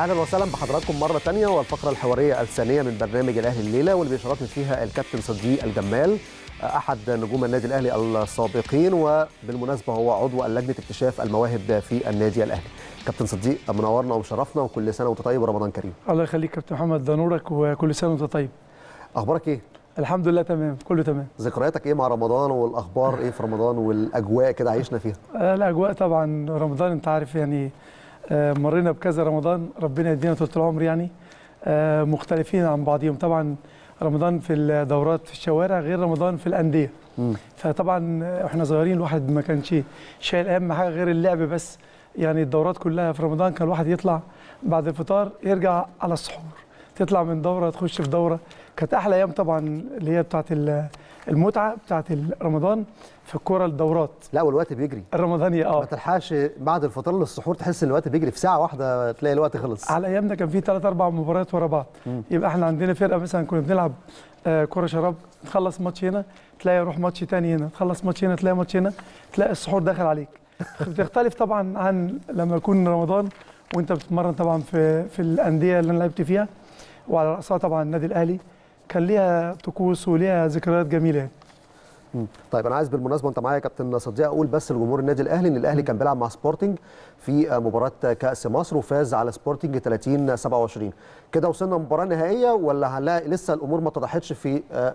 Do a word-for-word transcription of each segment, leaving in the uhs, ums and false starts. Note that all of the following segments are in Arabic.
اهلا وسهلا بحضراتكم مره ثانيه والفقره الحواريه الثانيه من برنامج الاهلي الليله واللي بيشرفني فيها الكابتن صديق الجمال احد نجوم النادي الاهلي السابقين وبالمناسبه هو عضو لجنه اكتشاف المواهب في النادي الاهلي. كابتن صديق منورنا ومشرفنا وكل سنه وانت طيب ورمضان كريم. الله يخليك كابتن محمد، ده نورك وكل سنه وانت طيب. اخبارك ايه؟ الحمد لله تمام، كله تمام. ذكرياتك ايه مع رمضان والاخبار ايه في رمضان والاجواء كده عايشنا فيها؟ الاجواء طبعا رمضان انت عارف يعني مرينا بكذا رمضان، ربنا يدينا طول العمر يعني مختلفين عن بعضهم. طبعا رمضان في الدورات في الشوارع غير رمضان في الانديه. م. فطبعا احنا صغيرين الواحد ما كانش شايل اهم حاجه غير اللعب بس. يعني الدورات كلها في رمضان كان الواحد يطلع بعد الفطار يرجع على السحور، تطلع من دوره تخش في دوره. كانت احلى ايام طبعا اللي هي بتاعت المتعه بتاعت رمضان في الكوره الدورات. لا والوقت بيجري الرمضانيه اه ما تلحقش بعد الفطار للسحور تحس ان الوقت بيجري، في ساعه واحده تلاقي الوقت خلص. على ايامنا كان في ثلاث اربع مباريات ورا بعض. م. يبقى احنا عندنا فرقه مثلا كنا بنلعب آه كوره شراب، تخلص ماتش هنا تلاقي يروح ماتش ثاني هنا، تخلص ماتش هنا تلاقي ماتش هنا، تلاقي السحور داخل عليك. بتختلف طبعا عن لما يكون رمضان وانت بتتمرن طبعا في في الانديه اللي انا لعبت فيها، وعلى راسها طبعا النادي الاهلي كان ليها طقوس وليها ذكريات جميله يعني. طيب انا عايز بالمناسبه وانت معايا يا كابتن صديق اقول بس لجمهور النادي الاهلي ان الاهلي كان بيلعب مع سبورتنج في مباراه كاس مصر وفاز على سبورتنج ثلاثين سبعة وعشرين. كده وصلنا مباراه نهائيه ولا هنلاقي لسه الامور ما اتضحتش في آه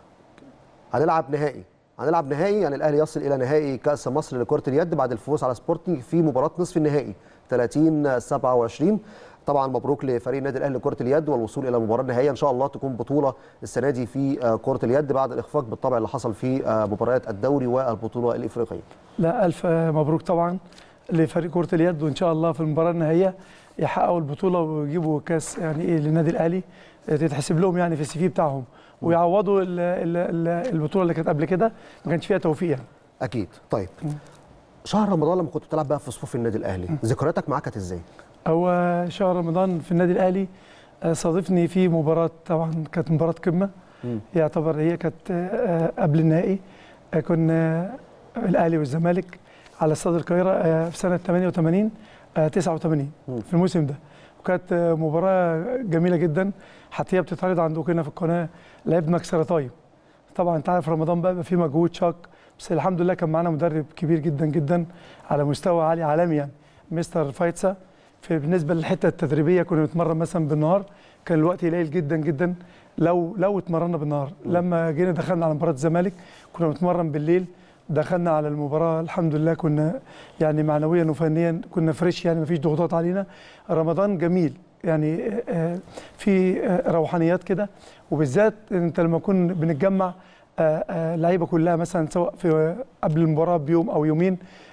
هنلعب نهائي؟ هنلعب نهائي يعني الاهلي يصل الى نهائي كاس مصر لكره اليد بعد الفوز على سبورتنج في مباراه نصف النهائي ثلاثين سبعة وعشرين. طبعا مبروك لفريق النادي الاهلي لكره اليد والوصول الى المباراه النهائيه، ان شاء الله تكون بطوله السنه دي في كره اليد بعد الاخفاق بالطبع اللي حصل في مباريات الدوري والبطوله الافريقيه. لا الف مبروك طبعا لفريق كره اليد، وان شاء الله في المباراه النهائيه يحققوا البطوله ويجيبوا كاس يعني ايه للنادي الاهلي تتحسب لهم يعني في السي في بتاعهم، ويعوضوا البطوله اللي كانت قبل كده ما كانش فيها توفيق يعني. اكيد. طيب شهر رمضان لما كنت بتلعب بقى في صفوف النادي الاهلي ذكرياتك معاه كانت ازاي؟ هو شهر رمضان في النادي الاهلي صادفني في مباراه، طبعا كانت مباراه قمه يعتبر هي كانت قبل النهائي. كنا الاهلي والزمالك على استاد القاهره في سنه ثمانية وثمانين تسعة وثمانين في الموسم ده، وكانت مباراه جميله جدا. حتى هي بتتعرض عندكم هنا في القناه، لعبنا اكسترا تايم. طبعا انت عارف رمضان بقى فيه مجهود شاق، بس الحمد لله كان معانا مدرب كبير جدا جدا على مستوى عالي عالمي يعني مستر فايتسا. بالنسبه للحته التدريبيه كنا بنتمرن مثلا بالنهار، كان الوقت قليل جدا جدا لو لو اتمرنا بالنهار. لما جينا دخلنا على مباراه الزمالك كنا بنتمرن بالليل، دخلنا على المباراه الحمد لله كنا يعني معنويا وفنيا كنا فريش يعني مفيش ضغوطات علينا. رمضان جميل يعني في روحانيات كده، وبالذات انت لما كنا بنتجمع اللعيبه كلها مثلا سواء في قبل المباراه بيوم او يومين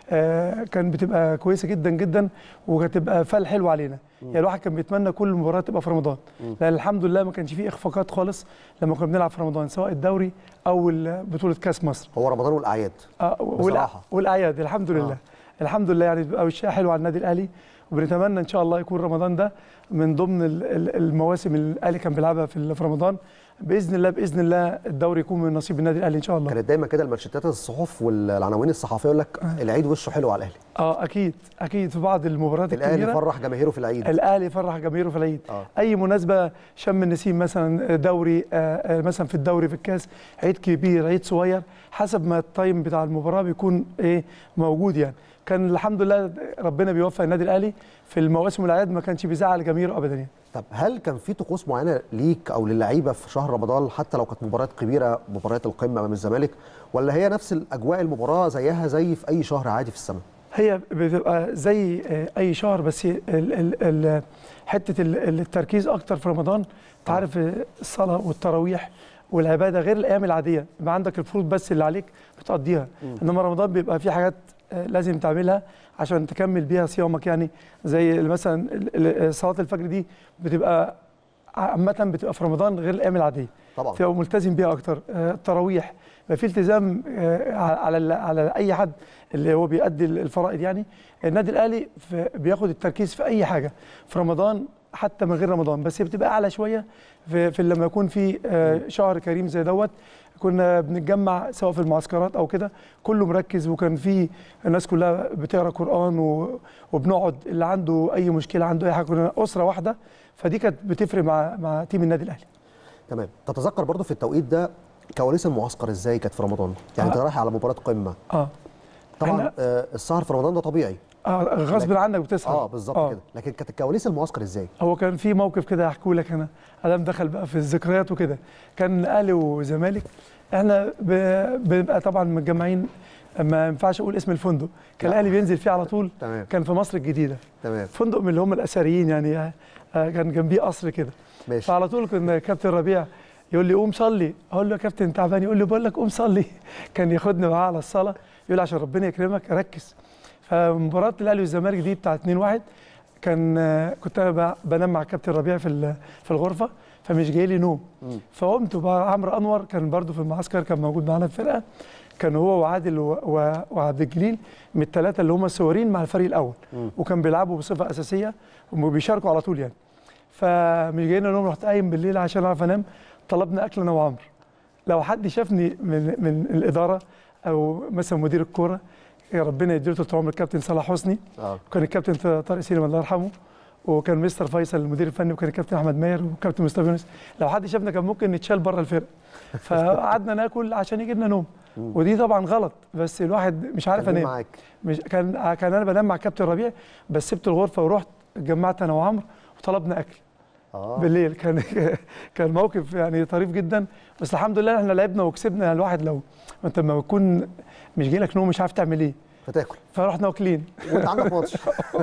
كان بتبقى كويسه جدا جدا وهتبقى فال حلو علينا. يعني الواحد كان بيتمنى كل مباراه تبقى في رمضان، لان الحمد لله ما كانش فيه اخفاقات خالص لما كنا بنلعب في رمضان سواء الدوري او بطوله كاس مصر. هو رمضان والاعياد اه بصراحه والاعياد الحمد لله آه. الحمد لله يعني بيبقى وشها حلو على النادي الاهلي، وبنتمنى ان شاء الله يكون رمضان ده من ضمن المواسم اللي الاهلي كان بيلعبها في رمضان باذن الله. باذن الله الدوري يكون من نصيب النادي الاهلي ان شاء الله. كانت دايما كده المانشيتات الصحف والعناوين الصحفيه يقول لك العيد وشه حلو على الاهلي. اه اكيد اكيد في بعض المباريات الكبيره الاهلي فرح جماهيره في العيد. الاهلي فرح جماهيره في العيد. آه. اي مناسبه شم النسيم مثلا دوري آه مثلا في الدوري في الكاس، عيد كبير عيد صغير حسب ما التايم بتاع المباراه بيكون ايه موجود يعني. كان الحمد لله ربنا بيوفق النادي الاهلي في المواسم والاعياد ما كانش بيزعل جماهيره ابدا يعني. طب هل كان في طقوس معينه ليك او للعيبه في شهر رمضان حتى لو كانت مباريات كبيره مباريات القمه امام الزمالك، ولا هي نفس الاجواء المباراه زيها زي في اي شهر عادي في السنه؟ هي بتبقى زي اي شهر، بس ال ال ال حته التركيز اكتر في رمضان. انت عارف الصلاه والتراويح والعباده غير الايام العاديه، يبقى عندك الفروض بس اللي عليك بتقضيها، انما رمضان بيبقى في حاجات لازم تعملها عشان تكمل بيها صيامك يعني. زي مثلا صلاه الفجر دي بتبقى عامه بتبقى في رمضان غير الايام العاديه طبعا، تبقى ملتزم بيها اكتر. التراويح يبقى في التزام على على اي حد اللي هو بيؤدي الفرائض يعني. النادي الاهلي بياخد التركيز في اي حاجه في رمضان حتى من غير رمضان، بس بتبقى اعلى شويه في, في لما يكون في شهر كريم زي دوت كنا بنتجمع سواء في المعسكرات او كده، كله مركز، وكان في الناس كلها بتقرا قران و... وبنقعد اللي عنده اي مشكله عنده اي حاجه، كنا اسره واحده، فدي كانت بتفرق مع مع تيم النادي الاهلي. تمام. تتذكر برضو في التوقيت ده كواليس المعسكر ازاي كانت في رمضان؟ يعني انت آه. رايح على مباراه قمه. اه طبعا آه السهر في رمضان ده طبيعي. اه غصب عنك بتسهر. اه بالظبط آه. كده، لكن كانت الكواليس المعسكر ازاي؟ هو كان في موقف كده هحكيه لك انا، ادم دخل بقى في الذكريات وكده. كان اهلي وزمالك، احنا بنبقى طبعا متجمعين، ما ينفعش اقول اسم الفندق، كان الاهلي بينزل فيه على طول. تمام. كان في مصر الجديده. تمام. فندق من اللي هم الاثريين يعني، كان جنبيه قصر كده. ماشي. فعلى طول كنا كابتن ربيع يقول لي قوم صلي، اقول له يا كابتن تعبان، يقول لي بقول لك قوم صلي. كان ياخدني معاه على الصلاه، يقول عشان ربنا يكرمك ركز. فمباراه الاهلي والزمالك دي بتاعت اتنين واحد، كان كنت انا بنام مع كابتن ربيع في في الغرفه، فمش جاي لي نوم. فقمت بقى، عمرو انور كان برده في المعسكر، كان موجود معانا في الفرقه، كان هو وعادل وعبد الجليل من الثلاثه اللي هم الصورين مع الفريق الاول، م. وكان بيلعبوا بصفه اساسيه وبيشاركوا على طول يعني. فمش جاي لي نوم، رحت قايم بالليل عشان اعرف انام، طلبنا اكل انا وعمرو. لو حد شافني من من الاداره او مثلا مدير الكوره، يا ربنا يديله طول عمر الكابتن صلاح حسني، آه. وكان الكابتن طارق سليم الله يرحمه، وكان مستر فيصل المدير الفني، وكان الكابتن احمد ماهر وكابتن مصطفى يونس. لو حد شافنا كان ممكن نتشال بره الفرقه. فقعدنا ناكل عشان يجي لنا نوم، ودي طبعا غلط، بس الواحد مش عارف انام. معاك مش كان كان انا بنام مع كابتن ربيع، بس سبت الغرفه ورحت اتجمعت انا وعمرو وطلبنا اكل آه. بالليل. كان كان موقف يعني طريف جدا، بس الحمد لله احنا لعبنا وكسبنا. الواحد لو انت لما بتكون مش جاي لك نوم مش عارف تعمل ايه، فتاكل، فرحنا واكلين وانت عندك ماتش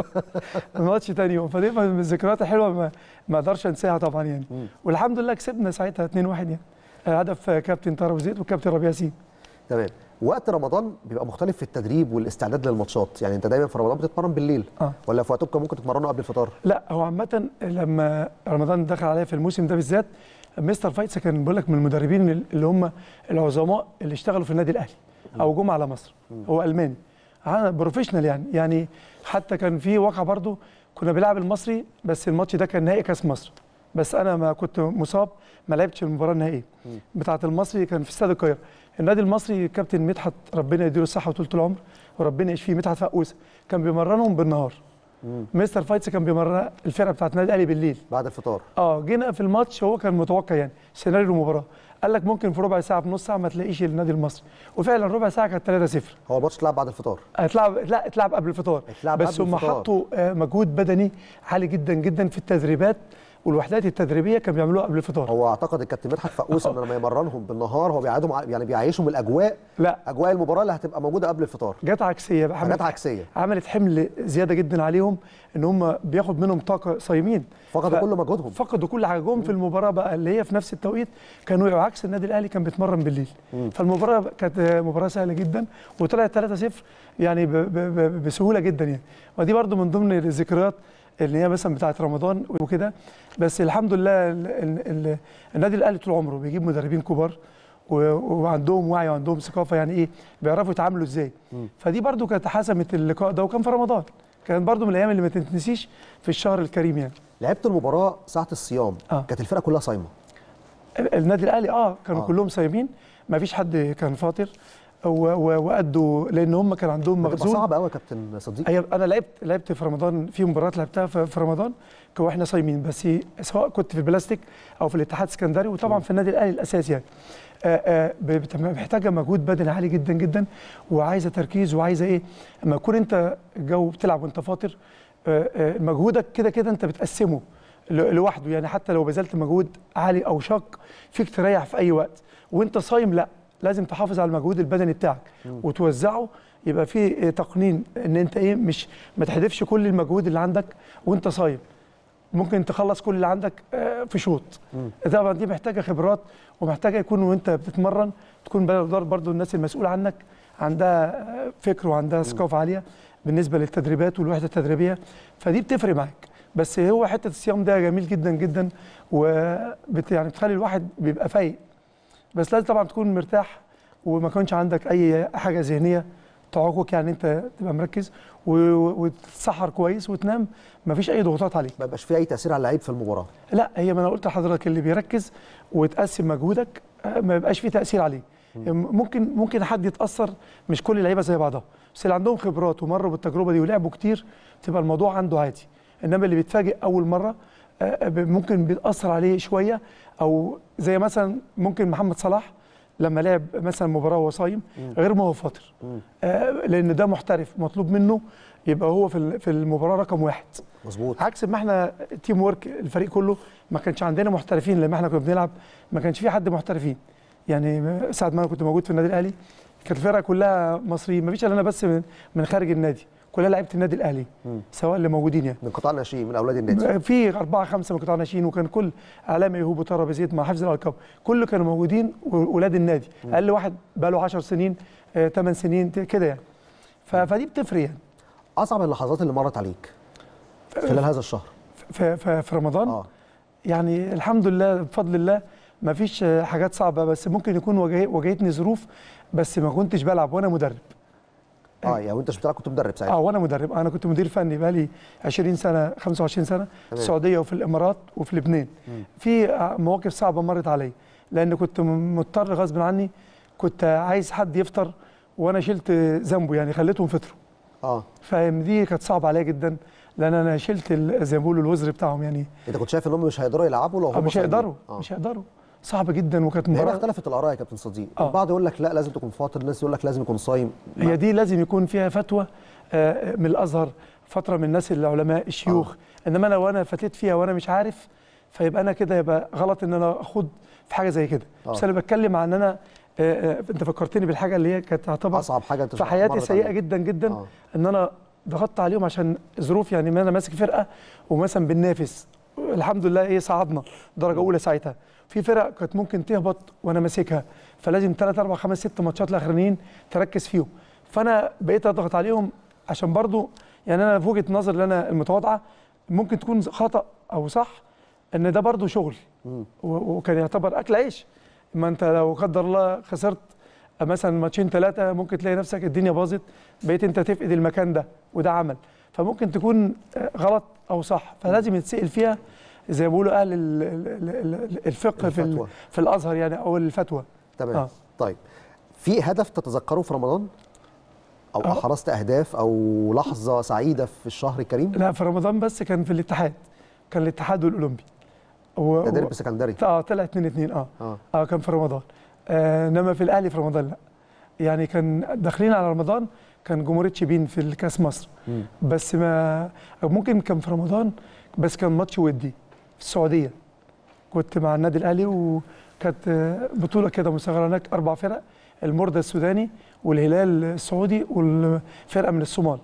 الماتش تاني يوم. فدي من الذكريات الحلوه ما ما اقدرش انساها طبعا يعني. م. والحمد لله كسبنا ساعتها اتنين واحد يعني، هدف كابتن طارق زيد وكابتن ربيع ياسين. تمام. وقت رمضان بيبقى مختلف في التدريب والاستعداد للماتشات، يعني انت دايما في رمضان بتتمرن بالليل آه. ولا في وقتكم ممكن تتمرنوا قبل الفطار؟ لا، هو عامه لما رمضان دخل عليا في الموسم ده بالذات، مستر فايتس كان بيقول لك من المدربين اللي هم العظماء اللي اشتغلوا في النادي الاهلي او جم على مصر. م. هو الماني بروفيشنال يعني يعني حتى كان في واقعه برضو، كنا بنلعب المصري، بس الماتش ده كان نهائي كاس مصر، بس انا ما كنت مصاب ما لعبتش المباراه النهائيه بتاعه المصري، كان في استاد القاهره. النادي المصري كابتن مدحت ربنا يديله الصحه وطولة العمر وربنا يشفيه، مدحت فقوسه، كان بيمرنهم بالنهار. مم. مستر فايتس كان بيمرن الفرقه بتاعه النادي الاهلي بالليل بعد الفطار. اه جينا في الماتش، هو كان متوقع يعني سيناريو المباراه، قال لك ممكن في ربع ساعه في نص ساعه ما تلاقيش النادي المصري، وفعلا ربع ساعه كانت ثلاثة صفر. هو الماتش اتلعب بعد الفطار؟ اتلعب لا اتلعب قبل الفطار، بس هم حطوا مجهود بدني عالي جدا جدا في التدريبات والوحدات التدريبيه كانوا بيعملوها قبل الفطار. هو اعتقد الكابتن مدحت فقوس ان لما يمرنهم بالنهار هو بيعيدهم، يعني بيعيشهم الاجواء، لا اجواء المباراه اللي هتبقى موجوده قبل الفطار. جت عكسيه بقى، جت عكسيه، عملت حمل زياده جدا عليهم، ان هم بياخد منهم طاقه صايمين، فقدوا ف... كل مجهودهم، فقدوا كل حاجه. جم في المباراه بقى اللي هي في نفس التوقيت كانوا وقعوا، عكس النادي الاهلي كان بيتمرن بالليل. مم. فالمباراه كانت مباراه سهله جدا وطلعت ثلاثة صفر يعني ب... ب... ب... بسهوله جدا يعني. ودي برده من ضمن الذكريات اللي هي مثلا بتاعه رمضان وكده. بس الحمد لله ال ال ال النادي الاهلي طول عمره بيجيب مدربين كبار وعندهم وعي وعندهم ثقافه، يعني ايه بيعرفوا يتعاملوا ازاي. م. فدي برده كانت حسمت اللقاء ده، وكان في رمضان، كان برده من الايام اللي ما تنسيش في الشهر الكريم يعني. لعبت المباراه ساعه الصيام آه. كانت الفرقه كلها صايمه. النادي الاهلي اه كانوا آه. كلهم صايمين، ما فيش حد كان فاطر، وادوا لان هم كان عندهم مخزون. صعب قوي يا كابتن صديق. ايوه انا لعبت لعبت في رمضان، في مباريات لعبتها في رمضان واحنا صايمين، بس سواء كنت في البلاستيك او في الاتحاد السكندري، وطبعا في النادي الاهلي الاساسي يعني. آآ آآ محتاجه مجهود بدني عالي جدا جدا، وعايزه تركيز، وعايزه ايه اما تكون انت الجو بتلعب وانت فاطر، مجهودك كده كده انت بتقسمه لوحده يعني، حتى لو بذلت مجهود عالي او شاق فيك تريح في اي وقت. وانت صايم لا، لازم تحافظ على المجهود البدني بتاعك وتوزعه، يبقى في تقنين ان انت ايه مش ما تحدفش كل المجهود اللي عندك وانت صايم، ممكن تخلص كل اللي عندك في شوط. طبعا دي محتاجه خبرات، ومحتاجه يكون وانت بتتمرن تكون برضو الناس المسؤوله عنك عندها فكر وعندها ثقافه عاليه بالنسبه للتدريبات والوحده التدريبيه، فدي بتفرق معاك. بس هو حته الصيام ده جميل جدا جدا، وبت يعني بتخلي الواحد بيبقى فايق، بس لازم طبعا تكون مرتاح وما يكونش عندك اي حاجه ذهنيه تعوقك، يعني انت تبقى مركز وتتسحر كويس وتنام، ما فيش اي ضغوطات عليك، ما يبقاش في اي تاثير على اللعيب في المباراه. لا، هي ما انا قلت لحضرتك اللي بيركز وتقسم مجهودك ما يبقاش فيه تاثير عليه. ممكن ممكن حد يتاثر، مش كل اللعيبه زي بعضها، بس اللي عندهم خبرات ومروا بالتجربه دي ولعبوا كتير تبقى الموضوع عنده عادي. انما اللي بيتفاجئ اول مره ممكن بيتاثر عليه شويه، او زي مثلا ممكن محمد صلاح لما لعب مثلا مباراه وهو صايم غير ما هو فاطر، لان ده محترف مطلوب منه يبقى هو في في المباراه رقم واحد. مظبوط. عكس ما احنا تيم ورك الفريق كله ما كانش عندنا محترفين، لما احنا كنا بنلعب ما كانش في حد محترفين. يعني ساعه ما انا كنت موجود في النادي الاهلي كانت الفرقه كلها مصريين، ما فيش الا انا بس من, من خارج النادي، كلها لعيبه النادي الاهلي م. سواء اللي موجودين يعني من قطاع الناشئين من اولاد النادي، في اربعه خمسه من قطاع الناشئين، وكان كل اعلام ايهوب وطارق بزيد مع حفظ الالقاب كله كانوا موجودين واولاد النادي. م. اقل واحد بقى له عشر سنين ثمان سنين كده يعني. فدي بتفرق يعني. اصعب اللحظات اللي مرت عليك خلال هذا الشهر في, في, في رمضان اه يعني الحمد لله بفضل الله ما فيش حاجات صعبه، بس ممكن يكون واجهتني ظروف بس ما كنتش بلعب وانا مدرب. اه يعني وانت مش بتلعب كنت مدرب ساعتها؟ اه وانا مدرب، انا كنت مدير فني بقالي عشرين سنه خمسة وعشرين سنه في السعوديه وفي الامارات وفي لبنان. في مواقف صعبه مرت علي لان كنت مضطر غصب عني، كنت عايز حد يفطر وانا شلت ذنبه يعني خليتهم فطروا. اه فاهم، دي كانت صعبه عليا جدا لان انا شلت زي ما بيقولوا الوزر بتاعهم يعني. انت كنت شايف ان هم مش هيقدروا يلعبوا لو هم مش هيقدروا آه. مش هيقدروا صعب جدا، وكانت مباراه هنا اختلفت الاراء يا كابتن صديق. آه. البعض يقول لك لا لازم تكون فاطر، الناس يقول لك لازم يكون صايم. هي دي لازم يكون فيها فتوى آه من الازهر، فتره من الناس العلماء الشيوخ. آه. انما لو انا فتيت فيها وانا مش عارف فيبقى انا كده يبقى غلط ان انا اخوض في حاجه زي كده. آه. بس انا بتكلم عن ان انا آه آه انت فكرتني بالحاجه اللي هي كانت تعتبر اصعب حاجه انت في حياتي سيئه جدا جدا. آه. ان انا ضغطت عليهم عشان ظروف يعني ما انا ماسك فرقه ومثلا بننافس، الحمد لله ايه صعدنا درجه اولى ساعتها. في فرق كانت ممكن تهبط وانا ماسكها، فلازم ثلاث اربع خمس ست ماتشات الاخرانيين تركز فيهم، فانا بقيت اضغط عليهم عشان برضو يعني انا في وجهه نظر اللي انا المتواضعه ممكن تكون خطا او صح، ان ده برضو شغل وكان يعتبر اكل عيش. ما انت لو قدر الله خسرت مثلا ماتشين ثلاثه ممكن تلاقي نفسك الدنيا باظت، بقيت انت تفقد المكان ده وده عمل، فممكن تكون غلط او صح، فلازم يتسال فيها زي ما بيقولوا اهل الفقه في في الازهر يعني او الفتوى. تمام. آه. طيب في هدف تتذكره في رمضان او آه. احرزت اهداف او لحظه سعيده في الشهر الكريم؟ لا في رمضان بس كان في الاتحاد، كان الاتحاد والاولمبي و... ده ديربي سكندري. اه طلع اتنين اتنين اه اه, آه كان في رمضان. آه انما في الاهلي في رمضان لا، يعني كان داخلين على رمضان كان جمهوريه شبين في الكاس مصر. م. بس ما ممكن كان في رمضان بس كان ماتش ودي في السعوديه، كنت مع النادي الاهلي وكانت بطوله كده مصغره هناك اربع فرق، المرده السوداني والهلال السعودي والفرقه من الصومال،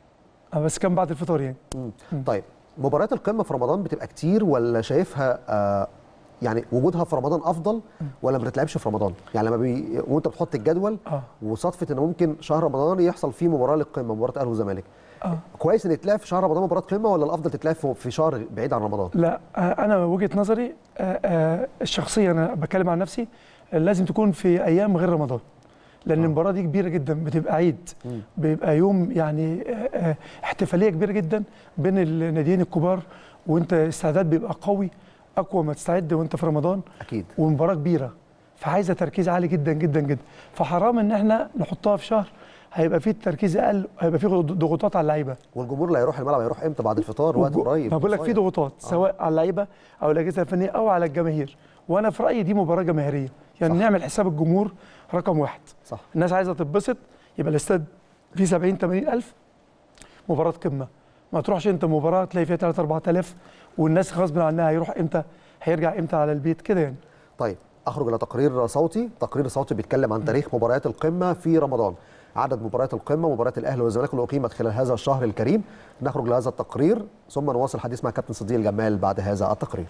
بس كان بعد الفطار يعني. م. طيب مباريات القمه في رمضان بتبقى كتير ولا شايفها آه يعني وجودها في رمضان افضل ولا ما بتتلعبش في رمضان؟ يعني لما بي... وانت بتحط الجدول آه. وصدفه ان ممكن شهر رمضان يحصل فيه مباراه للقمه، مباراه اهلي والزمالك. آه. كويس ان تتلعب في شهر رمضان مباراه قمه ولا الافضل تتلعب في شهر بعيد عن رمضان؟ لا انا وجهه نظري الشخصيه، انا بتكلم عن نفسي، لازم تكون في ايام غير رمضان، لان آه. المباراه دي كبيره جدا، بتبقى عيد، م. بيبقى يوم يعني احتفاليه كبيره جدا بين الناديين الكبار، وانت استعداد بيبقى قوي اقوى ما تستعد وانت في رمضان اكيد، ومباراه كبيره فعايزه تركيز عالي جدا جدا جدا، فحرام ان احنا نحطها في شهر هيبقى فيه التركيز اقل، هيبقى فيه ضغوطات على اللعيبه. والجمهور اللي هيروح الملعب هيروح امتى؟ بعد الفطار، وقت قريب. ما بقول لك فيه ضغوطات آه. سواء على اللعيبه او الاجهزه الفنيه او على الجماهير، وانا في رايي دي مباراه جماهيريه، يعني صح. نعمل حساب الجمهور رقم واحد. صح. الناس عايزه تتبسط، يبقى الاستاد فيه سبعين ثمانين ألف، مباراه قمه، ما تروحش انت مباراه تلاقي فيها ثلاثة أربعة آلاف والناس غصب عنها هيروح امتى؟ هيرجع امتى على البيت كده يعني. طيب اخرج الى تقرير صوتي، تقرير صوتي بيتكلم عن تاريخ مباريات القمه في رمضان، عدد مباريات القمه، مباريات الاهلي والزمالك اللي اقيمت خلال هذا الشهر الكريم. نخرج لهذا التقرير ثم نواصل الحديث مع كابتن صديق الجمال بعد هذا التقرير.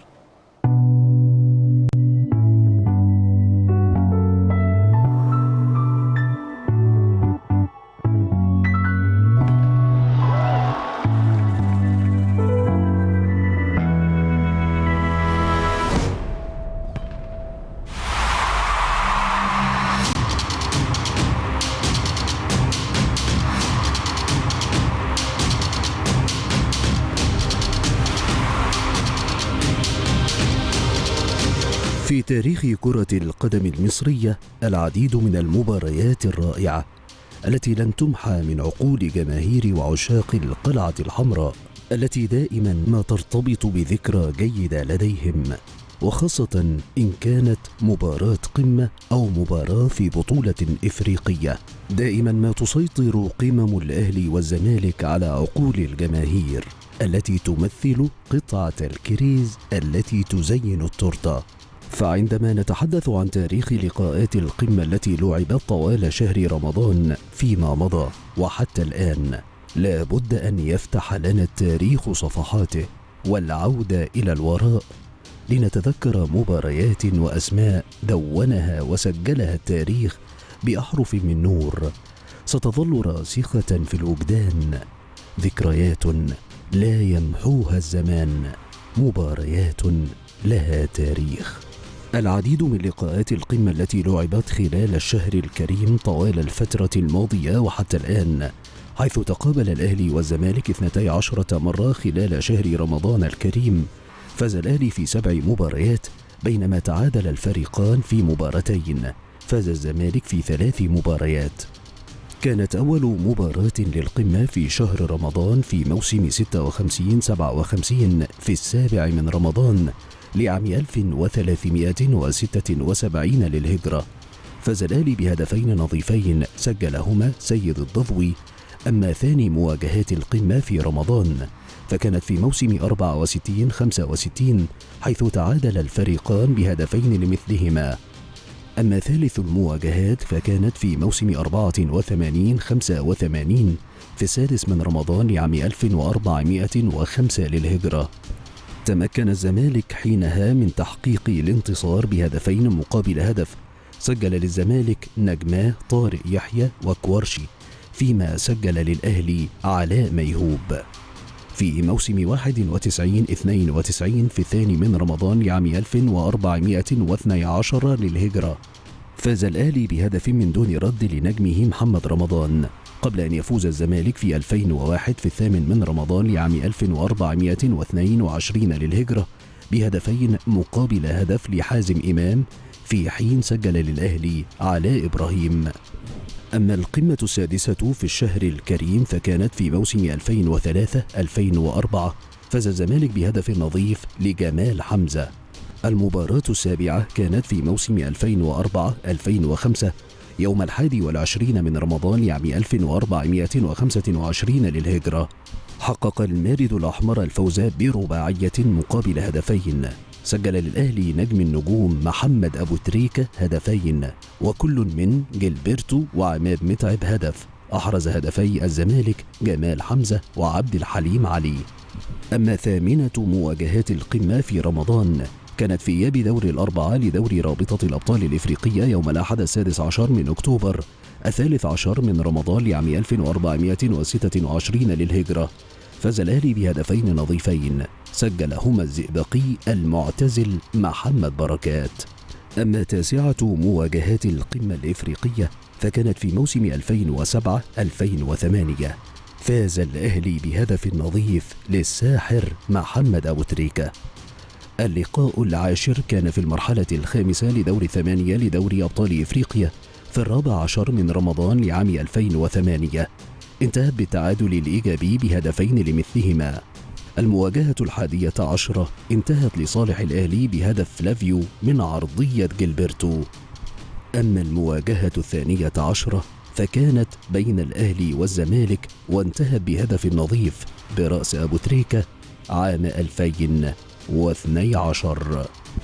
في تاريخ كرة القدم المصرية العديد من المباريات الرائعة التي لن تمحى من عقول جماهير وعشاق القلعة الحمراء، التي دائما ما ترتبط بذكرى جيدة لديهم، وخاصة إن كانت مباراة قمة أو مباراة في بطولة إفريقية. دائما ما تسيطر قمم الأهلي والزمالك على عقول الجماهير التي تمثل قطعة الكريز التي تزين التورتة. فعندما نتحدث عن تاريخ لقاءات القمة التي لعبت طوال شهر رمضان فيما مضى وحتى الآن، لا بد أن يفتح لنا التاريخ صفحاته والعودة إلى الوراء لنتذكر مباريات وأسماء دونها وسجلها التاريخ بأحرف من نور ستظل راسخة في الوجدان، ذكريات لا يمحوها الزمان، مباريات لها تاريخ. العديد من لقاءات القمة التي لعبت خلال الشهر الكريم طوال الفترة الماضية وحتى الآن، حيث تقابل الأهلي والزمالك اثنتي عشرة مرة خلال شهر رمضان الكريم. فاز الأهلي في سبع مباريات بينما تعادل الفريقان في مباراتين. فاز الزمالك في ثلاث مباريات. كانت أول مباراة للقمة في شهر رمضان في موسم ستة وخمسين سبعة وخمسين في السابع من رمضان لعام ألف وثلاثمائة وستة وسبعين للهجرة. فاز الأهلي بهدفين نظيفين سجلهما سيد الضضوي. أما ثاني مواجهات القمة في رمضان فكانت في موسم أربعة وستين خمسة وستين حيث تعادل الفريقان بهدفين لمثلهما. أما ثالث المواجهات فكانت في موسم أربعة وثمانين خمسة وثمانين في السادس من رمضان لعام ألف وأربعمائة وخمسة للهجرة. تمكن الزمالك حينها من تحقيق الانتصار بهدفين مقابل هدف. سجل للزمالك نجماه طارق يحيى وكوارشي، فيما سجل للأهلي علاء ميهوب. في موسم واحد وتسعين اثنين وتسعين في الثاني من رمضان لعام ألف وأربعمائة واثني عشر للهجرة فاز الأهلي بهدف من دون رد لنجمه محمد رمضان، قبل أن يفوز الزمالك في ألفين وواحد في الثامن من رمضان لعام ألف وأربعمائة واثنين وعشرين للهجرة بهدفين مقابل هدف لحازم إمام، في حين سجل للأهلي علاء إبراهيم. أما القمة السادسة في الشهر الكريم فكانت في موسم ألفين وثلاثة ألفين وأربعة. فاز الزمالك بهدف نظيف لجمال حمزة. المباراة السابعة كانت في موسم ألفين وأربعة ألفين وخمسة يوم الحادي والعشرين من رمضان لعام ألف وأربعمائة وخمسة وعشرين للهجرة. حقق المارد الأحمر الفوز برباعية مقابل هدفين. سجل للأهلي نجم النجوم محمد أبو تريكة هدفين، وكل من جيلبرتو وعماد متعب هدف. أحرز هدفي الزمالك جمال حمزة وعبد الحليم علي. أما ثامنة مواجهات القمة في رمضان كانت في إياب دور الأربعة لدوري رابطة الأبطال الإفريقية يوم الأحد السادس عشر من أكتوبر الثالث عشر من رمضان لعام ألف وأربعمائة وستة وعشرين للهجرة. فاز الأهلي بهدفين نظيفين سجلهما الزئبقي المعتزل محمد بركات. أما تاسعة مواجهات القمة الإفريقية فكانت في موسم ألفين وسبعة ألفين وثمانية. فاز الأهلي بهدف نظيف للساحر محمد أبو تريكة. اللقاء العاشر كان في المرحلة الخامسة لدور ثمانية لدوري أبطال إفريقيا في الرابع عشر من رمضان لعام ألفين وثمانية. انتهت بالتعادل الإيجابي بهدفين لمثلهما. المواجهة الحادية عشرة انتهت لصالح الأهلي بهدف فلافيو من عرضية جيلبرتو. أما المواجهة الثانية عشرة فكانت بين الأهلي والزمالك وانتهت بهدف نظيف برأس أبو تريكة عام ألفين واثني عشر.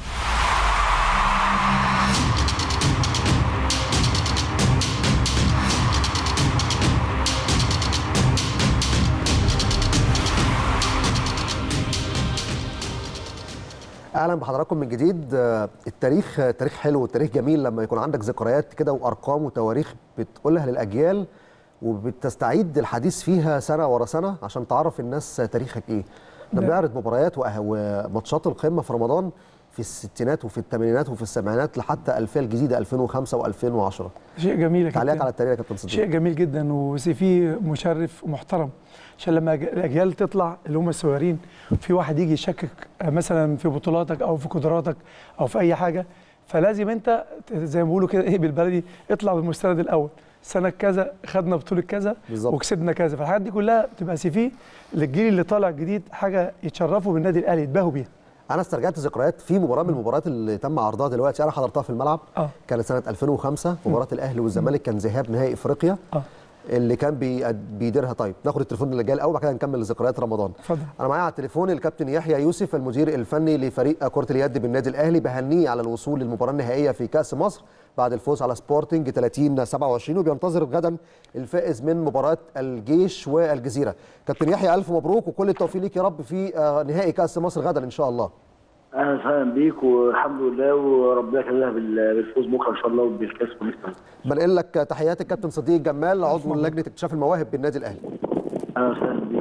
اهلا بحضراتكم من جديد. التاريخ تاريخ حلو والتاريخ جميل لما يكون عندك ذكريات كده وارقام وتواريخ بتقولها للاجيال وبتستعيد الحديث فيها سنه ورا سنه عشان تعرف الناس تاريخك ايه. لما بنعرض مباريات وماتشات القمه في رمضان في الستينات وفي الثمانينات وفي السبعينات لحتى الفيه الجديده ألفين وخمسة وألفين وعشرة. شيء جميل. تعليق على التاريخ يا كابتن صديق. شيء جميل جدا وسي في مشرف ومحترم، عشان لما الاجيال تطلع اللي هم الصغيرين في واحد يجي يشكك مثلا في بطولاتك او في قدراتك او في اي حاجه، فلازم انت زي ما بيقولوا كده ايه بالبلدي اطلع بالمستند الاول، سنه كذا خدنا بطوله كذا بالزبط. وكسبنا كذا، فالحاجات دي كلها بتبقى سي في للجيل اللي طالع جديد، حاجه يتشرفوا بالنادي الاهلي يتباهوا بيها. انا استرجعت ذكريات في مباراه من المباريات اللي تم عرضها دلوقتي، انا حضرتها في الملعب. أوه. كانت سنه ألفين وخمسة مباراه الاهلي والزمالك، كان ذهاب نهائي افريقيا. أوه. اللي كان بيديرها. طيب ناخد التليفون اللي جاي الاول وبعد كده نكمل ذكريات رمضان. اتفضل. انا معايا على التليفون الكابتن يحيى يوسف المدير الفني لفريق كره اليد بالنادي الاهلي، بهنيه على الوصول للمباراه النهائيه في كاس مصر بعد الفوز على سبورتنج ثلاثين سبعة وعشرين، وبينتظر غدا الفائز من مباراه الجيش والجزيره. كابتن يحيى الف مبروك وكل التوفيق ليك يا رب في نهائي كاس مصر غدا ان شاء الله. اهلا وسهلا بيك والحمد لله، وربنا يكرمنا بالفوز بكره ان شاء الله وبالكاس ونكسب. بنقل لك تحيات الكابتن صديق جمال عضو لجنه اكتشاف المواهب بالنادي الاهلي. اهلا وسهلا بيك.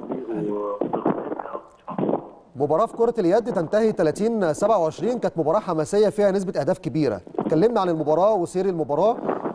مباراه في كره اليد تنتهي ثلاثين سبعة وعشرين، كانت مباراه حماسيه فيها نسبه اهداف كبيره. اتكلمنا عن المباراه وسير المباراه،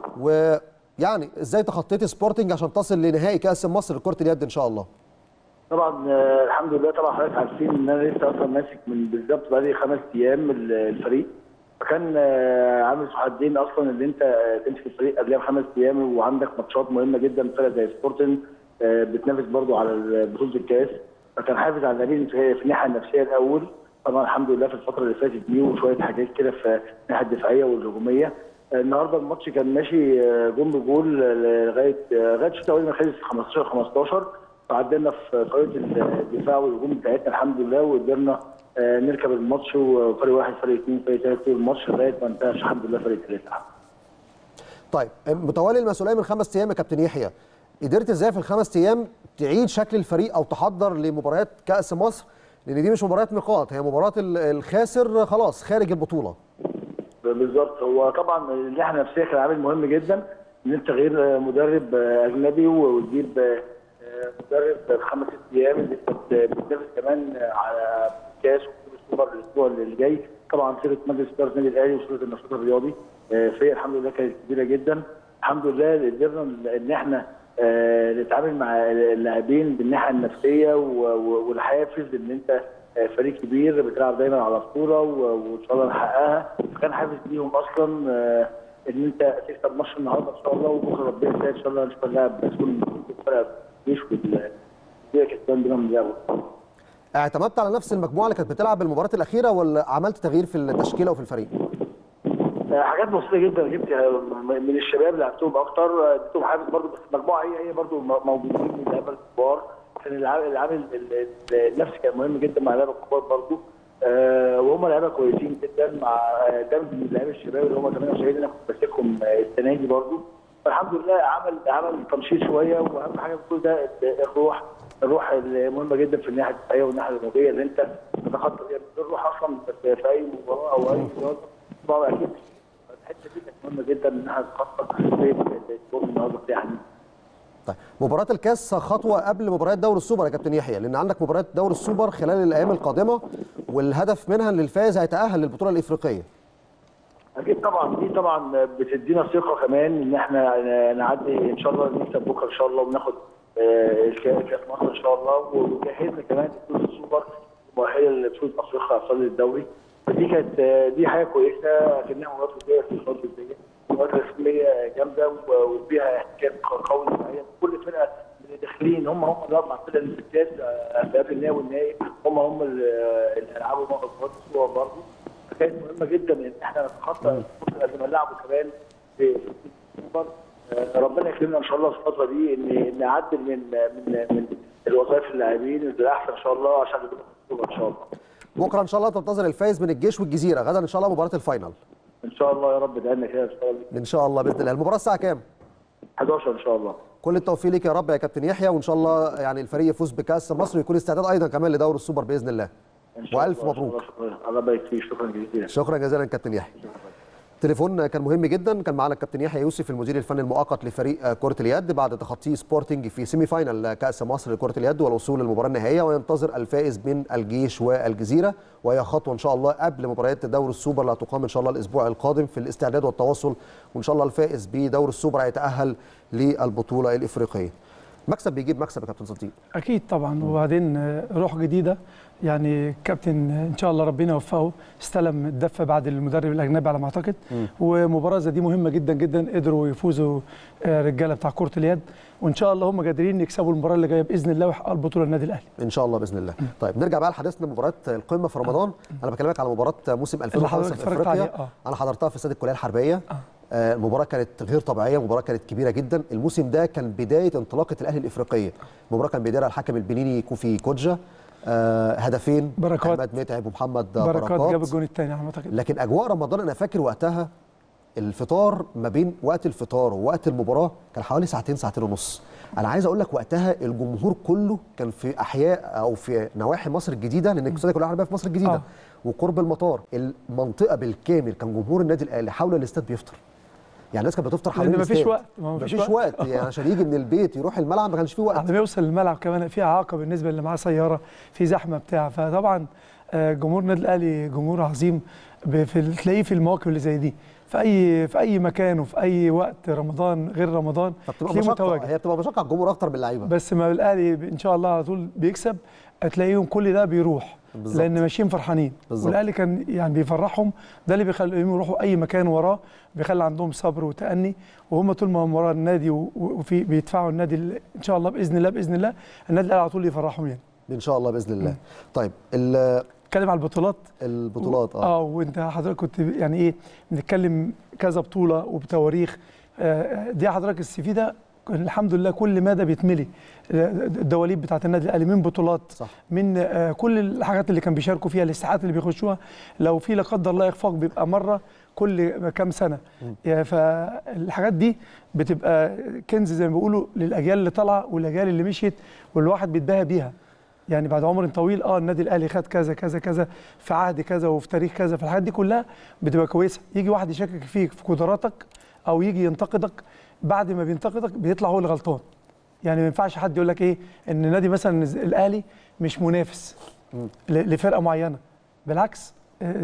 ويعني ازاي تخطيتي سبورتنج عشان تصل لنهائي كاس مصر لكره اليد ان شاء الله. طبعا الحمد لله. طبعا حضرتك عارفين ان انا لسه اصلا ماسك من بالظبط بقالي خمس ايام الفريق، فكان عامل تحديين اصلا ان انت تمسك الفريق قبلها بخمس ايام وعندك ماتشات مهمه جدا، فرق زي سبورتنج بتنافس برضو على بطوله الكاس، فكان حافز على اللاعبين في الناحيه النفسيه الاول. طبعا الحمد لله في الفتره اللي فاتت دي وشويه حاجات كده في الناحيه الدفاعيه والهجوميه. النهارده الماتش كان ماشي جون بجول لغايه لغايه الشوط الاولاني ما خلص خمستاشر خمستاشر، فعدلنا في طريقه الدفاع والهجوم بتاعتنا الحمد لله، وقدرنا نركب الماتش وفريق واحد فريق اثنين فريق ثلاثه طول الماتش لغايه ما انتهى الحمد لله فريق ثلاثه. طيب متولي المسؤوليه من خمس ايام يا كابتن يحيى، قدرت ازاي في الخمس ايام تعيد شكل الفريق او تحضر لمباريات كاس مصر؟ لان دي مش مباريات نقاط، هي مباراه الخاسر خلاص خارج البطوله. بالظبط. هو طبعا الناحيه النفسيه كان عامل مهم جدا ان انت غير مدرب اجنبي وتجيب مدرب خمس ست ايام اللي بتنافس كمان على كاس السوبر الاسبوع اللي جاي. طبعا صيغه مجلس اداره النادي الاهلي وصيغه النشاط الرياضي فهي الحمد لله كانت كبيره جدا. الحمد لله قدرنا ان احنا نتعامل مع اللاعبين بالناحيه النفسيه والحافز ان انت فريق كبير بتلعب دايما على بطوله وان شاء الله نحققها، فكان حافز ليهم اصلا ان انت تكسب ماتش النهارده ان شاء الله وبكره ربنا يسهل ان شاء الله نشوف اللاعب تكون فرقه جيش والدنيا كسبان بينا من اللعبه. اعتمدت على نفس المجموعه اللي كانت بتلعب بالمباراه الاخيره ولا عملت تغيير في التشكيله وفي الفريق؟ حاجات بسيطه جدا، جبت من الشباب لعبتهم اكتر، اديتهم حافز برضه، بس المجموعه هي هي برضه موجودين من اللعيبه الكبار، كان العامل النفسي كان مهم جدا مع اللعيبه الكبار برضه، أه وهم لعيبه كويسين جدا مع دمج من اللعيبه الشباب اللي هم ثمانية وسبعين انا كنت ماسكهم السنه دي برضه، فالحمد لله عمل عمل تنشيط شويه. واهم حاجه في كل ده الروح، الروح المهمه جدا في الناحيه الدفاعيه والناحيه الهجوميه اللي انت تتخطى بيها. الروح اصلا في اي مباراه او اي رياضه طبعا اكيد الحته دي كانت مهمه جدا انها تتخطى في الاسبوع النهارده بتاعنا. طيب مباراه الكاس خطوه قبل مباريات دوري السوبر يا كابتن يحيى، لان عندك مباريات دوري السوبر خلال الايام القادمه والهدف منها ان الفائز هيتاهل للبطوله الافريقيه. اكيد طبعا دي طبعا بتدينا ثقه كمان ان احنا نعدي ان شاء الله نكسب بكره ان شاء الله وناخد الكاس مصر ان شاء الله، وجهزنا كمان بطوله السوبر مؤهله لبطوله افريقيا ابطال الدوري، فدي كانت دي حاجه كويسه كانها مباراه وديه في الخطوه الجايه، مباراه رسميه جامده وفيها احتكاك قوي معين، كل فرقه اللي داخلين هم هم اللي مع الفرقه اللي في الكاس في قبل النهائي والنهائي هم هم اللي هيلعبوا مباراه السوبر برضه، فكانت مهمه جدا ان احنا نتخطى قبل ما نلعبوا كمان في السوبر. ربنا يكرمنا ان شاء الله في الفتره دي ان نعدل من من من الوظائف اللاعبين للاحسن ان شاء الله عشان السوبر ان شاء الله. بكره ان شاء الله تنتظر الفايز من الجيش والجزيره، غدا ان شاء الله مباراه الفاينل. ان شاء الله يا رب ادعي لنا كده ان شاء الله. ان شاء الله باذن الله. المباراه الساعه كام؟ حداشر ان شاء الله. كل التوفيق ليك يا رب يا كابتن يحيى، وان شاء الله يعني الفريق يفوز بكاس مصر ويكون استعداد ايضا كمان لدوري السوبر باذن الله. والف مبروك. الله يبارك فيك، شكرا جزيلا. شكرا جزيلا كابتن يحيى. تليفون كان مهم جدا، كان معنا الكابتن يحيى يوسف المدير الفني المؤقت لفريق كرة اليد بعد تخطي سبورتنج في سيمي فاينال كأس مصر لكرة اليد والوصول للمباراة النهائية، وينتظر الفائز من الجيش والجزيرة، وهي خطوة إن شاء الله قبل مباريات دوري السوبر اللي هتقام إن شاء الله الأسبوع القادم في الاستعداد والتواصل، وإن شاء الله الفائز بدوري السوبر هيتأهل للبطولة الإفريقية. مكسب بيجيب مكسب يا كابتن صديق. اكيد طبعا، وبعدين روح جديده يعني كابتن ان شاء الله ربنا يوفقه، استلم الدفه بعد المدرب الاجنبي على ما اعتقد، ومباراه زي دي مهمه جدا جدا، قدروا يفوزوا رجاله بتاع كره اليد، وان شاء الله هم قادرين يكسبوا المباراه اللي جايه باذن الله ويحققوا البطوله النادي الاهلي ان شاء الله باذن الله. طيب نرجع بقى لحديثنا مباراه القمه في رمضان. انا بكلمك على مباراه موسم ألفين وخمسة في افريقيا. آه. انا حضرتها في استاد الكليه الحربيه. آه. آه المباراه كانت غير طبيعيه، المباراه كانت كبيره جدا. الموسم ده كان بدايه انطلاقه الاهلي الافريقيه. المباراه كان بيديرها الحكم البنيني كوفي كوجا. آه هدفين بركات احمد متعب ومحمد بركات, بركات جاب الجون الثاني على ما اعتقد. لكن اجواء رمضان انا فاكر وقتها الفطار ما بين وقت الفطار ووقت المباراه كان حوالي ساعتين ساعتين ونص. انا عايز اقول لك وقتها الجمهور كله كان في احياء او في نواحي مصر الجديده، لان الاستاد الكليه الحربيه في مصر الجديده. آه. وقرب المطار المنطقه بالكامل كان جمهور النادي الاهلي حول الاستاد بيفطر. يعني الناس كانت بتفطر حوالين الاستاد. مفيش وقت مفيش وقت, وقت. يعني عشان يجي من البيت يروح الملعب ما كانش فيه وقت. لما يوصل الملعب كمان في اعاقه بالنسبه اللي معاه سياره، في زحمه بتاع، فطبعا جمهور النادي الاهلي جمهور عظيم، تلاقيه في المواقف اللي زي دي في اي في اي مكان وفي اي وقت، رمضان غير رمضان تلاقيه متواجد. هي بتبقى مشقه على الجمهور اكتر من اللعيبه، بس ما الاهلي ان شاء الله على طول بيكسب هتلاقيهم كل ده بيروح بالزبط. لان ماشيين فرحانين، والاهلي كان يعني بيفرحهم، ده اللي بيخليهم يروحوا اي مكان وراه، بيخلي عندهم صبر وتأني، وهم طول ما هم ورا النادي وفي بيدفعوا النادي ان شاء الله باذن الله باذن الله النادي الاهلي على طول يفرحهم يعني ان شاء الله باذن الله. م. طيب نتكلم على البطولات البطولات اه اه وانت حضرتك كنت يعني ايه بنتكلم كذا بطوله وبتواريخ. آه دي حضرتك السي في ده الحمد لله كل مدى بيتملي الدواليب بتاعت النادي الاهلي من بطولات. صح. من آه كل الحاجات اللي كان بيشاركوا فيها، الاستحقاقات اللي بيخشوها، لو في لا قدر الله اخفاق بيبقى مره كل كام سنه. يعني فالحاجات دي بتبقى كنز زي ما بيقولوا للاجيال اللي طالعه والاجيال اللي مشيت، والواحد بيتباهى بيها. يعني بعد عمر طويل اه النادي الاهلي خد كذا كذا كذا في عهد كذا وفي تاريخ كذا، فالحاجات دي كلها بتبقى كويسه. يجي واحد يشكك فيك في قدراتك او يجي ينتقدك، بعد ما بينتقدك بيطلع هو اللي غلطان. يعني ما ينفعش حد يقول لك ايه ان نادي مثلا الاهلي مش منافس لفرقه معينه، بالعكس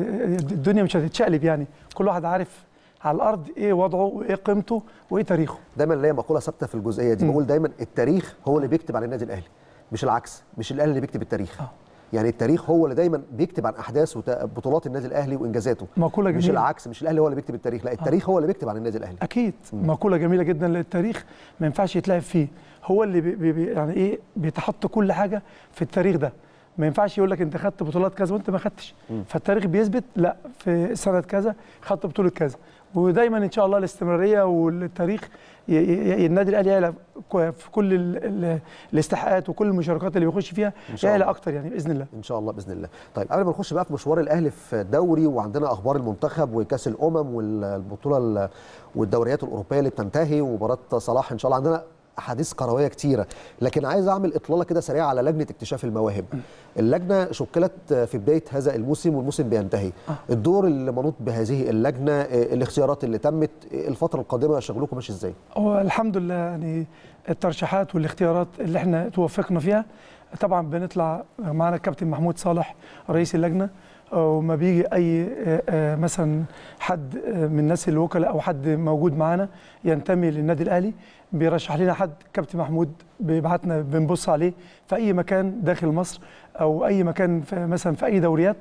الدنيا مش هتتشقلب. يعني كل واحد عارف على الارض ايه وضعه وايه قيمته وايه تاريخه. دايما ليا مقوله ثابته في الجزئيه دي، بقول دايما التاريخ هو اللي بيكتب عن النادي الاهلي، مش العكس. مش الاهلي اللي بيكتب التاريخ. آه. يعني التاريخ هو اللي دايما بيكتب عن احداث وبطولات النادي الاهلي وانجازاته. مقوله جميله. مش العكس، مش الاهلي هو اللي بيكتب التاريخ، لا التاريخ آه. هو اللي بيكتب عن النادي الاهلي. اكيد. م. مقوله جميله جدا، للتاريخ ما ينفعش يتلعب فيه، هو اللي بي بي يعني ايه بيتحط كل حاجه في التاريخ ده. ما ينفعش يقول لك انت خدت بطولات كذا وانت ما خدتش، فالتاريخ بيثبت لا في سنه كذا خدت بطوله كذا. ودايما ان شاء الله الاستمراريه والتاريخ النادي الاهلي يعلى في كل الاستحقاقات وكل المشاركات اللي بيخش فيها، يعلى اكتر يعني باذن الله. ان شاء الله باذن الله. طيب قبل ما نخش بقى في مشوار الاهلي في الدوري وعندنا اخبار المنتخب وكاس الامم والبطوله والدوريات الاوروبيه اللي بتنتهي ومباراه صلاح ان شاء الله، عندنا احاديث كرويه كتيره، لكن عايز اعمل اطلاله كده سريعه على لجنه اكتشاف المواهب. اللجنه شكلت في بدايه هذا الموسم والموسم بينتهي. الدور اللي منوط بهذه اللجنه، الاختيارات اللي تمت، الفتره القادمه شغلكم ماشي ازاي؟ هو الحمد لله يعني الترشيحات والاختيارات اللي احنا توفقنا فيها، طبعا بنطلع معانا الكابتن محمود صالح رئيس اللجنه، وما بيجي اي مثلا حد من الناس الوكلاء او حد موجود معانا ينتمي للنادي الاهلي بيرشح لنا حد، كابتن محمود بيبعتنا بنبص عليه في اي مكان داخل مصر او اي مكان في مثلا في اي دوريات،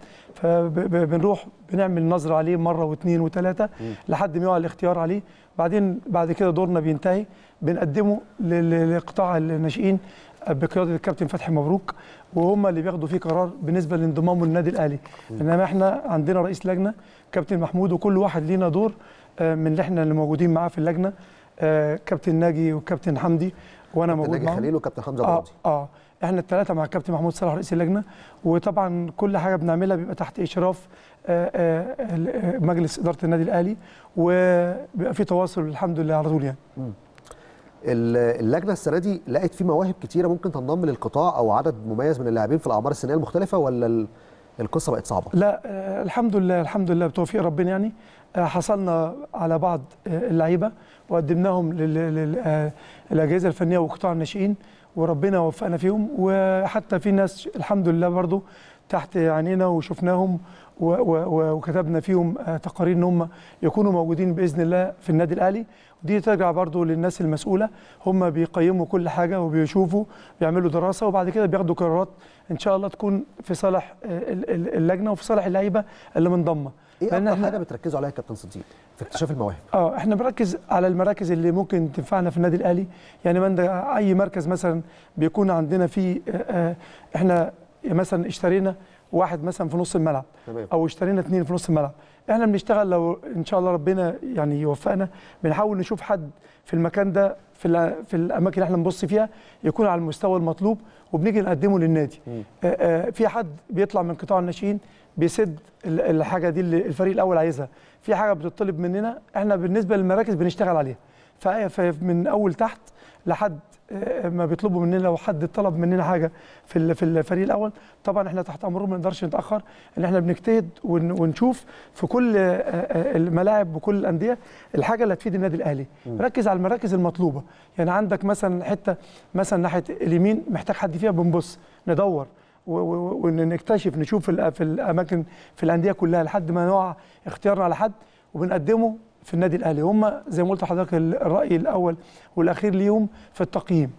فبنروح بنعمل نظره عليه مره واثنين وثلاثه لحد ما يقع الاختيار عليه. بعدين بعد كده دورنا بينتهي بنقدمه لقطاع الناشئين بقياده الكابتن فتحي مبروك، وهم اللي بياخدوا فيه قرار بالنسبه لانضمامه للنادي الاهلي. انما احنا عندنا رئيس لجنه كابتن محمود، وكل واحد لينا دور من اللي احنا اللي موجودين معاه في اللجنه، كابتن ناجي وكابتن حمدي وانا موجود معاهم. كابتن ناجي خليل وكابتن حمزه اه اه احنا الثلاثه مع الكابتن محمود صلاح رئيس اللجنه، وطبعا كل حاجه بنعملها بيبقى تحت اشراف آآ آآ مجلس اداره النادي الاهلي، وبيبقى في تواصل الحمد لله على طول يعني. م. اللجنه السنه دي لقت في مواهب كتيره ممكن تنضم للقطاع او عدد مميز من اللاعبين في الاعمار السنيه المختلفه، ولا القصه بقت صعبه؟ لا آه الحمد لله الحمد لله بتوفيق ربنا يعني آه حصلنا على بعض آه اللعيبه وقدمناهم للاجهزه الفنيه وقطاع الناشئين وربنا وفقنا فيهم، وحتى في ناس الحمد لله برضو تحت عينينا وشفناهم وكتبنا فيهم تقارير ان هم يكونوا موجودين باذن الله في النادي الاهلي. ودي ترجع برضو للناس المسؤوله، هم بيقيموا كل حاجه وبيشوفوا بيعملوا دراسه وبعد كده بياخدوا قرارات ان شاء الله تكون في صالح اللجنه وفي صالح اللعيبه اللي منضمه. ايه اكتر حاجه بتركزوا عليها يا كابتن صديق في اكتشاف المواهب؟ اه احنا بنركز على المراكز اللي ممكن تنفعنا في النادي الاهلي. يعني من اي مركز مثلا بيكون عندنا فيه آه احنا مثلا اشترينا واحد مثلا في نص الملعب تمام. او اشترينا اثنين في نص الملعب، احنا بنشتغل لو ان شاء الله ربنا يعني يوفقنا بنحاول نشوف حد في المكان ده في في الاماكن اللي احنا بنبص فيها يكون على المستوى المطلوب وبنيجي نقدمه للنادي. آه آه في حد بيطلع من قطاع الناشئين بيسد الحاجه دي اللي الفريق الاول عايزها، في حاجه بتطلب مننا احنا بالنسبه للمراكز بنشتغل عليها. فمن اول تحت لحد ما بيطلبوا مننا، لو حد طلب مننا حاجه في في الفريق الاول طبعا احنا تحت امرهم ما نقدرش نتاخر، ان احنا بنجتهد ونشوف في كل الملاعب وكل الانديه الحاجه اللي هتفيد النادي الاهلي. ركز على المراكز المطلوبه، يعني عندك مثلا حته مثلا ناحيه اليمين محتاج حد فيها بنبص ندور ونكتشف نشوف في الاماكن في الانديه كلها لحد ما نقع اختيارنا على حد وبنقدمه في النادي الاهلي. هم زي ما قلت لحضرتك الراي الاول والاخير ليهم في التقييم.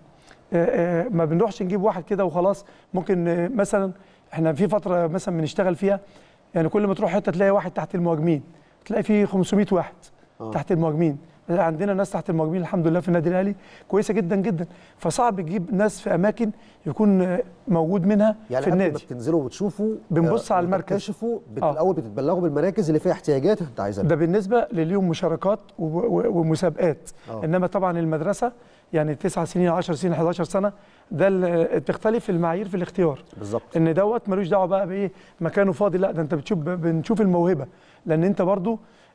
ما بنروحش نجيب واحد كده وخلاص. ممكن مثلا احنا في فتره مثلا بنشتغل فيها، يعني كل ما تروح حته تلاقي واحد تحت المهاجمين، تلاقي فيه خمسمائة واحد أوه. تحت المهاجمين. عندنا ناس تحت المهاجمين الحمد لله في النادي الاهلي كويسه جدا جدا، فصعب تجيب ناس في اماكن يكون موجود منها يعني في النادي. يعني بتنزلوا وتشوفوا بنبص على المركز، بتكتشفوا الاول، بتتبلغوا بالمراكز اللي فيها احتياجات انت عايزها. ده بالنسبه لليوم مشاركات ومسابقات. أوه. انما طبعا المدرسه يعني تسع سنين عشر سنين حداشر سنه ده بتختلف المعايير في الاختيار بالظبط، ان دوت ملوش دعوه بقى بايه مكانه فاضي، لا ده انت بتشوف بنشوف الموهبه، لان انت برضو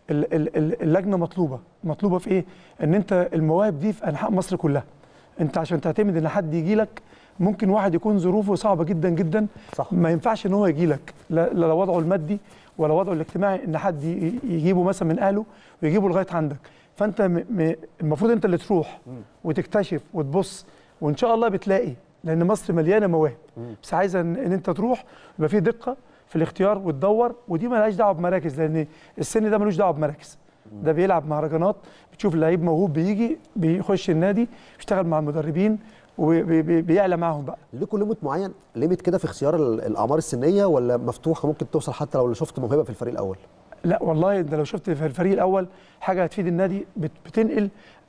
اللجنه مطلوبه مطلوبه في ايه؟ ان انت المواهب دي في انحاء مصر كلها. انت عشان تعتمد ان حد يجي لك ممكن واحد يكون ظروفه صعبه جدا جدا صح. ما ينفعش ان هو يجي لك لا, لا وضعه المادي ولا وضعه الاجتماعي ان حد يجيبه مثلا من اهله ويجيبه لغايه عندك. فانت المفروض انت اللي تروح وتكتشف وتبص، وان شاء الله بتلاقي، لان مصر مليانه مواهب، بس عايزه ان انت تروح يبقى في دقه في الاختيار وتدور. ودي مالهاش دعوه بمراكز، لان السن ده ملوش دعوه بمراكز، ده بيلعب مهرجانات. بتشوف لعيب موهوب بيجي بيخش النادي بيشتغل مع المدربين وبيعلى معاهم بقى. ليكوا ليميت معين، ليميت كده في اختيار الاعمار السنيه، ولا مفتوحه ممكن توصل حتى لو شفت موهبه في الفريق الاول؟ لا والله انت لو شفت في الفريق الاول حاجه هتفيد النادي بتنقل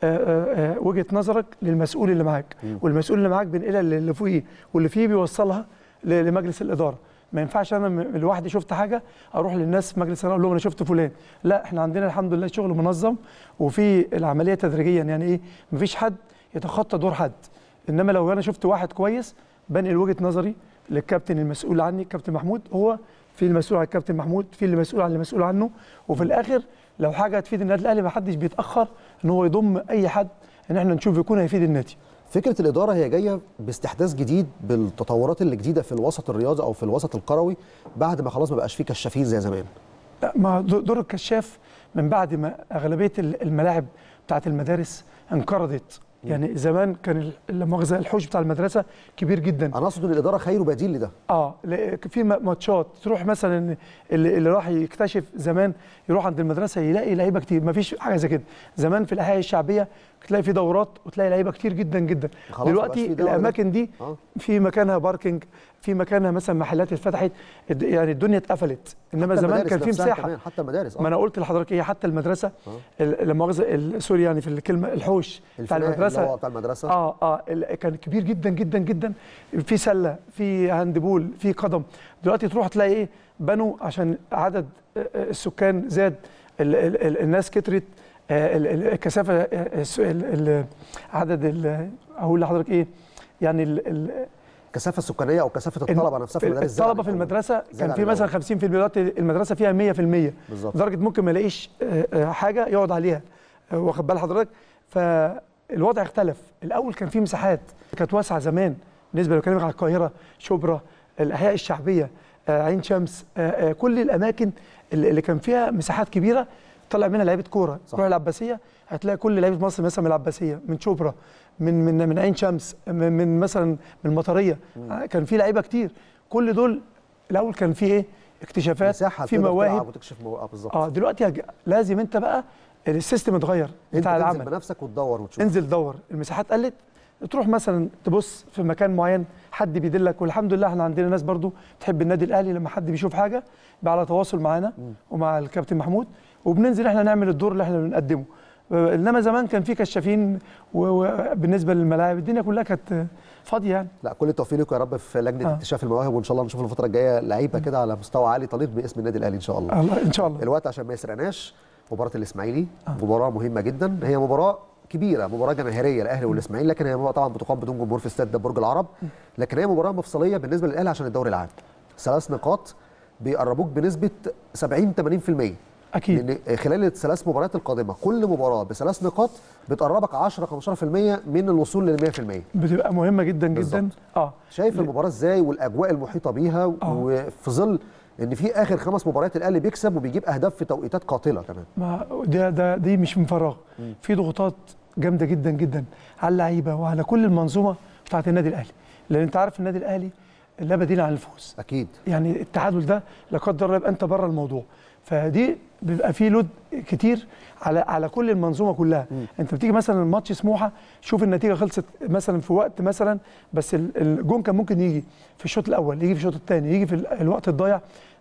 آآ آآ وجهه نظرك للمسؤول اللي معاك، والمسؤول اللي معاك بينقلها للي فوقيه، واللي فيه بيوصلها لمجلس الاداره. ما ينفعش انا لوحدي شفت حاجه اروح للناس في مجلس الاداره اقول لهم انا شفت فلان، لا احنا عندنا الحمد لله شغل منظم وفي العمليه تدريجيا، يعني ايه مفيش حد يتخطى دور حد. انما لو انا شفت واحد كويس بنقل وجهه نظري للكابتن المسؤول عني الكابتن محمود، هو في المسؤول عن الكابتن محمود، في اللي مسؤول عن اللي مسؤول عنه. وفي الاخر لو حاجه هتفيد النادي الاهلي ما حدش بيتاخر ان هو يضم اي حد ان احنا نشوف يكون هيفيد النادي. فكره الاداره هي جايه باستحداث جديد بالتطورات اللي جديده في الوسط الرياضي او في الوسط الكروي بعد ما خلاص ما بقاش فيه كشافين زي زمان. لا ما دور الكشاف من بعد ما اغلبيه الملاعب بتاعت المدارس انقرضت. يعني زمان كان لا مؤاخذه الحوش بتاع المدرسه كبير جدا. انا اقصد ان الاداره خير بديل لده. اه في ماتشات تروح مثلا اللي, اللي راح يكتشف زمان يروح عند المدرسه يلاقي لعيبه كتير، ما فيش حاجه زي كده. زمان في الاحياء الشعبيه تلاقي في دورات وتلاقي لعيبه كتير جدا جدا. دلوقتي الاماكن دي آه. في مكانها باركينج، في مكانها مثلا محلات اتفتحت، يعني الدنيا اتقفلت. انما زمان كان في مساحه. حتى المدارس آه. ما انا قلت لحضرتك ايه، حتى المدرسه آه. لا مؤاخذه سوري يعني في الكلمه الحوش بتاع المدرسه اللي هو بتاع المدرسه اه اه كان كبير جدا جدا جدا، في سله، في هاندبول، في قدم. دلوقتي تروح تلاقي ايه بنوا عشان عدد السكان زاد، ال ال ال الناس كترت، الكثافه عدد اقول لحضرتك ايه يعني الكثافه السكانيه او كثافه الطلبه نفسها في المدارس. الطلبه في المدرسه كان في مثلا خمسين بالمية، دلوقتي المدرسه فيها مية بالمية بالظبط، لدرجه ممكن ما يلاقيش حاجه يقعد عليها، واخد بال حضرتك. فالوضع اختلف. الاول كان في مساحات كانت واسعه زمان بالنسبه لو كلامك على القاهره، شبرا، الاحياء الشعبيه، آه عين شمس، آه آه كل الاماكن اللي اللي كان فيها مساحات كبيره طلع منها لعيبه كوره. روح العباسيه هتلاقي كل لعيبه مصر مثلا من العباسيه، من شبرا، من من من عين شمس، من, من مثلا من المطريه، كان في لعيبه كتير. كل دول الاول كان في ايه؟ اكتشافات، في مواهب وتكشف مواهب بالظبط. اه دلوقتي هج... لازم انت بقى السيستم اتغير بتاع العمل. انزل بنفسك وتدور وتشوف. انزل دور، المساحات قلت، تروح مثلا تبص في مكان معين حد بيدلك. والحمد لله احنا عندنا ناس برضو بتحب النادي الاهلي، لما حد بيشوف حاجه بقى على تواصل معانا ومع الكابتن محمود، وبننزل احنا نعمل الدور اللي احنا بنقدمه. انما زمان كان في كشافين، وبالنسبه للملاعب الدنيا كلها كانت فاضيه يعني. لا كل التوفيق لكم يا رب في لجنه آه. اكتشاف المواهب، وان شاء الله نشوف الفتره الجايه لعيبه كده على مستوى عالي طليق باسم النادي الاهلي ان شاء الله. الله ان شاء الله. الوقت عشان ما يسرقناش، مباراه الاسماعيلي آه. مباراه مهمه جدا، هي مباراه كبيره، مباراه جماهيريه الاهلي والاسماعيلي، لكن هي طبعا بتقام بدون جمهور في استاد برج العرب، لكن هي مباراه مفصليه بالنسبه للاهلي عشان الدوري العام. ثلاث نقاط بيقربوك بنسبه سبعين ثمانين بالمية اكيد، لان خلال الثلاث مباريات القادمه كل مباراه بثلاث نقاط بتقربك عشرة خمستاشر بالمية من الوصول لل مية بالمية. بتبقى مهمه جدا بالزبط. جدا. اه شايف المباراه ازاي والاجواء المحيطه بيها آه. وفي ظل ان في اخر خمس مباريات الاهلي بيكسب وبيجيب اهداف في توقيتات قاتله كمان. ما ده ده دي مش من فراغ، في ضغوطات جامده جدا جدا على اللعيبه وعلى كل المنظومه بتاعه النادي الاهلي، لان انت عارف النادي الاهلي لا بديل عن الفوز. اكيد يعني التعادل ده لا قدر الله يبقى انت بره الموضوع، فدي بيبقى فيه لود كتير على على كل المنظومه كلها. م. انت بتيجي مثلا الماتش سموحه، شوف النتيجه خلصت مثلا في وقت مثلا، بس الجون كان ممكن يجي في الشوط الاول، يجي في الشوط الثاني، يجي في الوقت الضايع.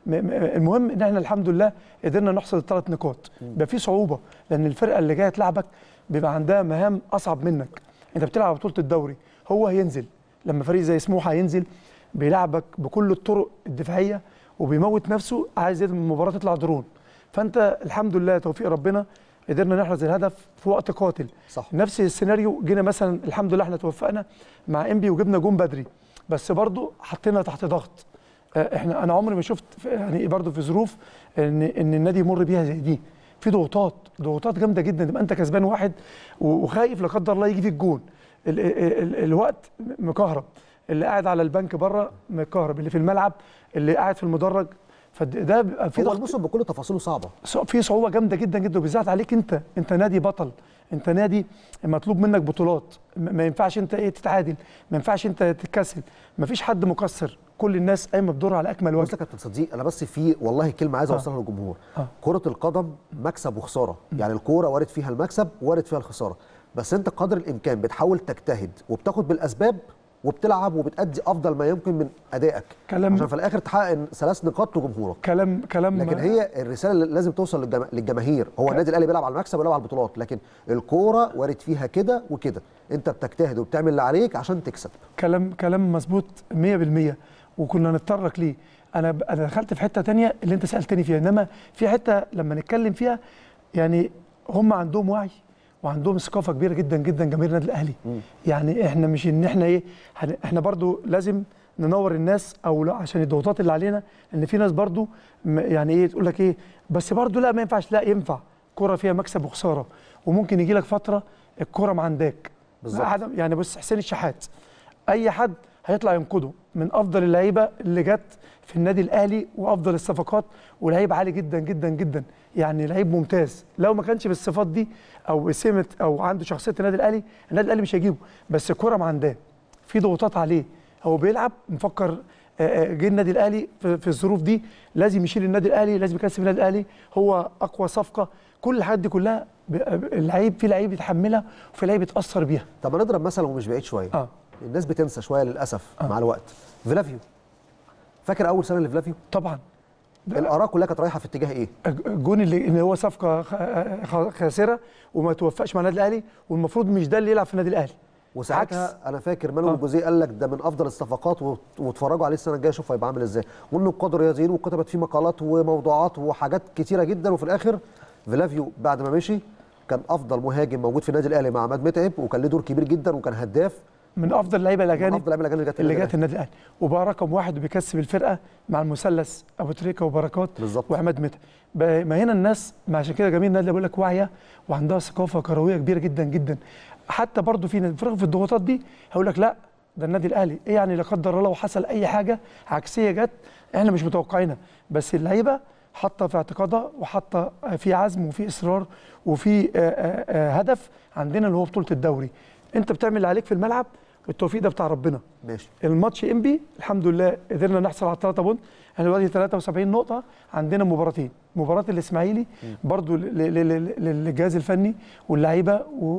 المهم ان احنا الحمد لله قدرنا نحصد الثلاث نقاط. بيبقى في صعوبه لان الفرقه اللي جايه تلعبك بيبقى عندها مهام اصعب منك. انت بتلعب بطوله الدوري، هو هينزل لما فريق زي سموحه ينزل بيلعبك بكل الطرق الدفاعيه وبيموت نفسه، عايز المباراه تطلع درون. فانت الحمد لله توفيق ربنا قدرنا نحرز الهدف في وقت قاتل. صح. نفس السيناريو جينا مثلا الحمد لله احنا توفقنا مع انبي وجبنا جون بدري، بس برضو حطينا تحت ضغط. احنا انا عمري ما شفت يعني برضو في ظروف ان ان النادي يمر بيها زي دي، في ضغوطات ضغوطات جامده جدا، تبقى انت كسبان واحد وخايف لا قدر الله يجي فيك جون. ال ال ال الوقت مكهرب، اللي قاعد على البنك بره مكهرب، اللي في الملعب، اللي قاعد في المدرج، فده بيبقى في هو الموسم بكل تفاصيله صعبه، في صعوبه جامده جدا جدا، وبالذات عليك انت انت نادي بطل، انت نادي مطلوب منك بطولات، ما ينفعش انت ايه تتعادل، ما ينفعش انت تتكسل، ما فيش حد مقصر، كل الناس قايمه بدورها على اكمل وجه. بص يا كابتن صديق، انا بس في والله كلمه عايز اوصلها آه. للجمهور. آه. كره القدم مكسب وخساره، م. يعني الكوره وارد فيها المكسب وارد فيها الخساره، بس انت قدر الامكان بتحاول تجتهد وبتاخد بالاسباب وبتلعب وبتأدي افضل ما يمكن من ادائك، كلام عشان في الاخر تحقق ثلاث نقاط لجمهورك. كلام كلام لكن هي الرساله اللي لازم توصل للجما... للجماهير، هو النادي الاهلي بيلعب على المكسب ويلعب على البطولات، لكن الكوره وارد فيها كده وكده، انت بتجتهد وبتعمل اللي عليك عشان تكسب. كلام كلام مظبوط مية بالمية، وكنا نتطرق ليه. انا ب... انا دخلت في حته ثانيه اللي انت سالتني فيها، انما في حته لما نتكلم فيها يعني هم عندهم وعي وعندهم ثقافه كبيره جدا جدا جماهير النادي الاهلي. م. يعني احنا مش ان احنا ايه، احنا برضو لازم ننور الناس، او لا عشان الضغوطات اللي علينا، ان في ناس برضو يعني ايه تقول لك ايه، بس برضو لا ما ينفعش، لا ينفع. كوره فيها مكسب وخساره، وممكن يجي لك فتره الكوره معنداك بالظبط. يعني بص حسين الشحات، اي حد هيطلع ينقده من افضل اللعيبه اللي جت في النادي الاهلي وافضل الصفقات، ولعيب عالي جدا جدا جدا، يعني لعيب ممتاز. لو ما كانش بالصفات دي او بسمه او عنده شخصيه النادي الاهلي، النادي الاهلي مش هيجيبه، بس الكوره معنداه، في ضغوطات عليه، هو بيلعب مفكر جه النادي الاهلي في الظروف دي لازم يشيل النادي الاهلي، لازم يكسب النادي الاهلي، هو اقوى صفقه، كل الحاجات دي كلها اللعيب، في لعيب يتحملها وفي لعيب يتاثر بيها. طب نضرب مثلا ومش بعيد شويه، آه. الناس بتنسى شويه للاسف آه. مع الوقت. فلافيو، فاكر اول سنه لفلافيو؟ طبعا الاراء كلها كانت رايحه في اتجاه ايه؟ الجون اللي ان هو صفقه خاسره وما توفقش مع النادي الاهلي، والمفروض مش ده اللي يلعب في النادي الاهلي. وساعتها انا فاكر مانويل آه. الجوزيه قال لك ده من افضل الصفقات، واتفرجوا عليه السنه الجايه شوف هيبقى عامل ازاي، وانه القدر رياضيين، وكتبت فيه مقالات وموضوعات وحاجات كتيره جدا، وفي الاخر فلافيو بعد ما مشي كان افضل مهاجم موجود في النادي الاهلي مع عماد متعب، وكان له دور كبير جدا، وكان هداف من افضل اللعيبه الاجانب، من افضل اللعيبه الاجانب اللي جت النادي الاهلي، وبقى رقم واحد وبيكسب الفرقه مع المثلث ابو تريكه وبركات بالظبط وعماد متعب. ما هنا الناس، ما عشان كده جميل النادي بقول لك واعيه وعندها ثقافه كرويه كبيره جدا جدا. حتى برضو في في الضغوطات دي هقول لك لا، ده النادي الاهلي، ايه يعني لا قدر الله لو حصل اي حاجه عكسيه جت احنا مش متوقعينها، بس اللعيبه حاطه في اعتقادها وحاطه في عزم وفي اصرار وفي هدف عندنا اللي هو بطوله الدوري. انت بتعمل اللي عليك في الملعب والتوفيق ده بتاع ربنا. ماشي. الماتش انبي الحمد لله قدرنا نحصل على ثلاثة بونت، احنا دلوقتي ثلاثة وسبعين نقطه، عندنا مباراتين، مباراه الاسماعيلي برضو للجهاز الفني واللعيبه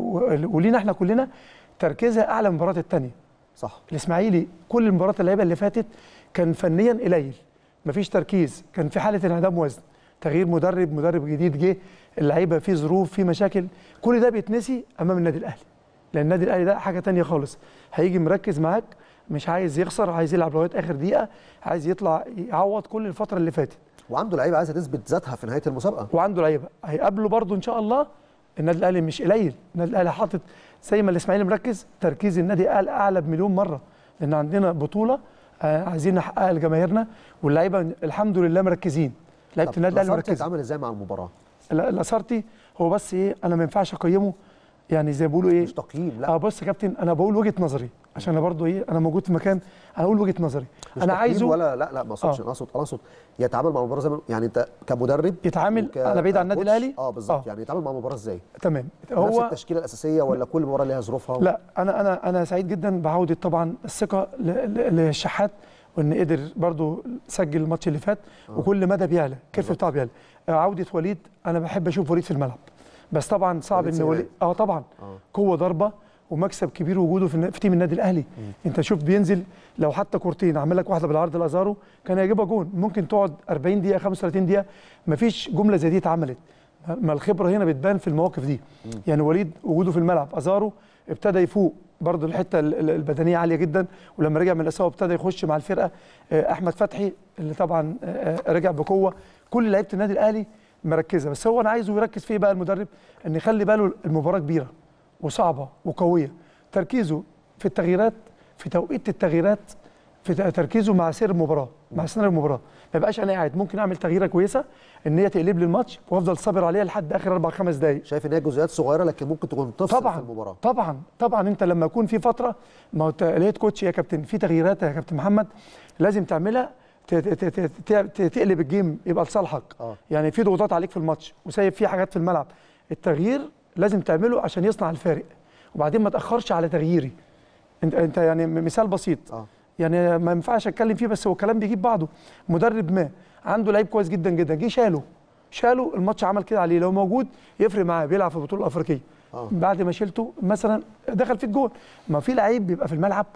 ولينا احنا كلنا تركيزها اعلى من المباراه الثانيه. صح. الاسماعيلي كل المباريات اللعيبه اللي فاتت كان فنيا قليل، مفيش تركيز، كان في حاله انعدام وزن، تغيير مدرب، مدرب جديد جه، اللعيبه في ظروف، في مشاكل، كل ده بيتنسي امام النادي الاهلي. لان النادي الاهلي ده حاجه ثانيه خالص، هيجي مركز معاك، مش عايز يخسر، عايز يلعب لغايه اخر دقيقه، عايز يطلع يعوض كل الفتره اللي فاتت. وعنده لعيبه عايزه تثبت ذاتها في نهايه المسابقه. وعنده لعيبه هيقابله برضو ان شاء الله. النادي الاهلي مش قليل، النادي الاهلي حاطط زي ما الاسماعيلي مركز، تركيز النادي اعلى بمليون مره، لان عندنا بطوله عايزين نحققها لجماهيرنا، واللعيبه الحمد لله مركزين. لعيبه النادي الاهلي مركزه. اتعامل ازاي مع المباراه؟ لاسارتي هو بس ايه، انا ما ينفعش اقيمه يعني زي ما بيقولوا ايه، مش تقييم، لا. اه بص يا كابتن، انا بقول وجهه نظري عشان انا برضو ايه، انا موجود في مكان انا اقول وجهه نظري. انا عايزه ولا لا لا ما اقصدش، انا اقصد انا اقصد يتعامل مع المباراه زي ما يعني انت كمدرب يتعامل على بعيد عن النادي الاهلي. اه بالظبط. آه. يعني يتعامل مع المباراه ازاي؟ تمام. هو نفس التشكيله الاساسيه ولا كل مباراه ليها ظروفها؟ لا انا انا انا سعيد جدا بعوده طبعا الثقه للشحات، وان قدر برضو سجل الماتش اللي فات. آه. وكل مدى بيعلى الكيرف بتاعه بيعلى. عوده وليد، انا بحب اشوف وليد في الملعب، بس طبعا صعب ان وليد اه طبعا آه. قوه ضربه ومكسب كبير وجوده في, في تيم النادي الاهلي. م. انت شوف بينزل لو حتى كورتين عمل لك واحده بالعرض لازارو كان هيجيبها جون، ممكن تقعد أربعين دقيقه خمسة وثلاثين دقيقه مفيش جمله زي دي اتعملت. ما الخبره هنا بتبان في المواقف دي. م. يعني وليد وجوده في الملعب، ازارو ابتدى يفوق برضه، الحته البدنيه عاليه جدا، ولما رجع من الاصابه ابتدى يخش مع الفرقه. احمد فتحي اللي طبعا رجع بقوه، كل لعيبه النادي الاهلي مركزه. بس هو انا عايزه يركز فيه بقى المدرب، ان يخلي باله المباراه كبيره وصعبه وقويه، تركيزه في التغييرات، في توقيت التغييرات، في تركيزه مع سير المباراه، مع سير المباراه. ما يبقاش انا قاعد ممكن اعمل تغييره كويسه ان هي تقلب لي الماتش وافضل صابر عليها لحد اخر اربع خمس دقائق. شايف ان هي جزئيات صغيره لكن ممكن تكون تفصل طبعا في المباراه. طبعا طبعا انت لما يكون في فتره، ما هو الهيد كوتش يا كابتن في تغييرات يا كابتن محمد لازم تعملها تقلب الجيم يبقى لصالحك. آه. يعني في ضغوطات عليك في الماتش وسايب فيه حاجات في الملعب، التغيير لازم تعمله عشان يصنع الفارق، وبعدين ما تاخرش على تغييري. انت انت يعني مثال بسيط. آه. يعني ما ينفعش اتكلم فيه بس هو الكلام بيجيب بعضه. مدرب ما عنده لعيب كويس جدا جدا، جه شاله شاله الماتش عمل كده عليه، لو موجود يفرق معاه، بيلعب في البطوله الافريقيه. آه. بعد ما شلته مثلا دخل في الجول. ما في لعيب بيبقى في الملعب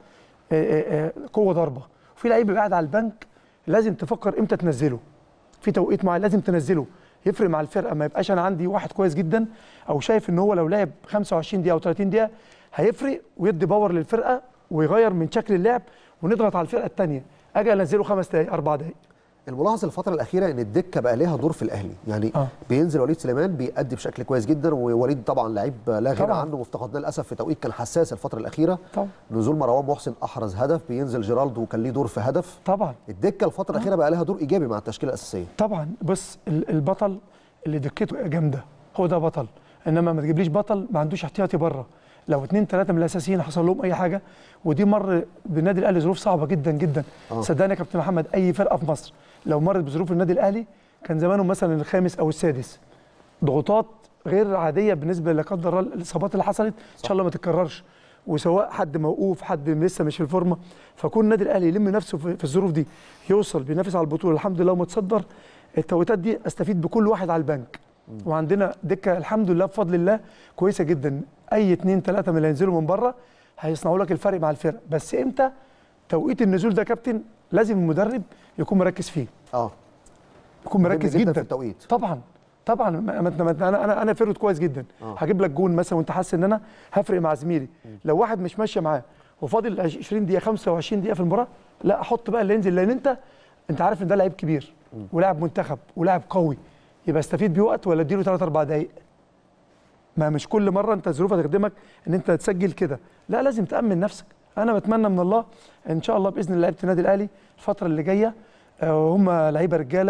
قوه ضربه، وفي لعيب بيبقى قاعد على البنك لازم تفكر امتى تنزله، في توقيت معين لازم تنزله، يفرق مع الفرقه. ما يبقاش انا عندي واحد كويس جدا او شايف ان هو لو لعب خمسة وعشرين دقيقه او ثلاثين دقيقه هيفرق ويدي باور للفرقه ويغير من شكل اللعب ونضغط على الفرقه الثانيه، اجي انزله خمس دقائق اربع دقائق. الملاحظ الفتره الاخيره ان الدكه بقى ليها دور في الاهلي، يعني آه. بينزل وليد سليمان بيأدي بشكل كويس جدا، ووليد طبعا لعيب لا غنى عنه وافتقدناه للاسف في توقيت كان حساس الفتره الاخيره. طبعا نزول مروان محسن احرز هدف، بينزل جيرالدو وكان ليه دور في هدف. طبعا الدكه الفتره الاخيره آه. بقى لها دور ايجابي مع التشكيله الاساسيه. طبعا بص البطل اللي دكته جامده هو ده بطل، انما ما تجيبليش بطل ما عندوش احتياطي بره. لو اثنين ثلاثه من الاساسيين حصل لهم اي حاجه، ودي مر بالنادي الاهلي ظروف صعبه جدا جدا. آه. صدقني يا كابتن محمد اي فرقه في مصر لو مرت بظروف النادي الاهلي كان زمانهم مثلا الخامس او السادس. ضغوطات غير عاديه بالنسبه لا قدر الله الاصابات اللي حصلت ان شاء الله ما تتكررش، وسواء حد موقوف حد لسه مش في الفورمه، فكون النادي الاهلي يلم نفسه في الظروف دي يوصل بينافس على البطوله الحمد لله ومتصدر. التوقيتات دي استفيد بكل واحد على البنك، وعندنا دكه الحمد لله بفضل الله كويسه جدا. اي اثنين ثلاثه من اللي هينزلوا من بره هيصنعوا لك الفرق مع الفرق، بس امتى توقيت النزول ده كابتن لازم المدرب يكون مركز فيه. اه يكون مركز جدا في التوقيت. طبعا طبعا انا انا انا فيرود كويس جدا. آه. هجيب لك جون مثلا وانت حاسس ان انا هفرق مع زميلي، لو واحد مش ماشيه معاه وفاضل عشرين دقيقه خمسة وعشرين دقيقه في المباراه، لا احط بقى اللي ينزل، لان انت انت عارف ان ده لعيب كبير ولاعب منتخب ولاعب قوي، يبقى استفيد بيه وقت ولا اديله ثلاث اربع دقائق. ما مش كل مره انت ظروفها تخدمك ان انت تسجل كده، لا لازم تامن نفسك. انا بتمنى من الله ان شاء الله باذن الله لعيبه النادي الاهلي الفتره اللي جايه هم لعيبه رجاله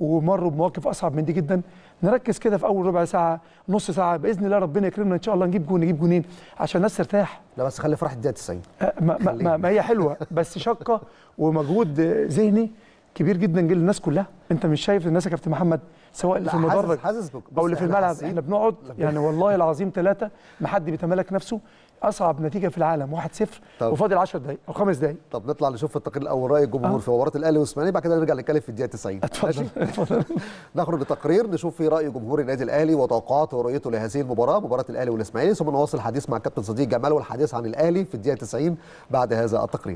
ومروا بمواقف اصعب من دي جدا. نركز كده في اول ربع ساعه نص ساعه باذن الله ربنا يكرمنا ان شاء الله نجيب جون نجيب جونين عشان الناس ترتاح. لا بس خلي فرح الدقيقه تسعين. ما, ما, ما, ما هي حلوه بس شقه ومجهود ذهني كبير جدا جدا للناس كلها. انت مش شايف الناس يا كابتن محمد سواء اللي في المدرج او اللي في الملعب، احنا بنقعد يعني والله العظيم ثلاثه ما حد بيتمالك نفسه. اصعب نتيجه في العالم واحد صفر وفاضل عشر دقائق او خمس دقائق. طب نطلع نشوف التقرير الاول راي الجمهور آه. في مباراه الاهلي والاسماعيلي، بعد كده نرجع نتكلم في الدقيقه تسعين. اتفضل اتفضل. نخرج لتقرير نشوف فيه راي جمهور النادي الاهلي وتوقعاته ورؤيته لهذه المباراه، مباراه الاهلي والاسماعيلي، ثم نواصل الحديث مع الكابتن صديق جمال والحديث عن الاهلي في الدقيقه تسعين بعد هذا التقرير.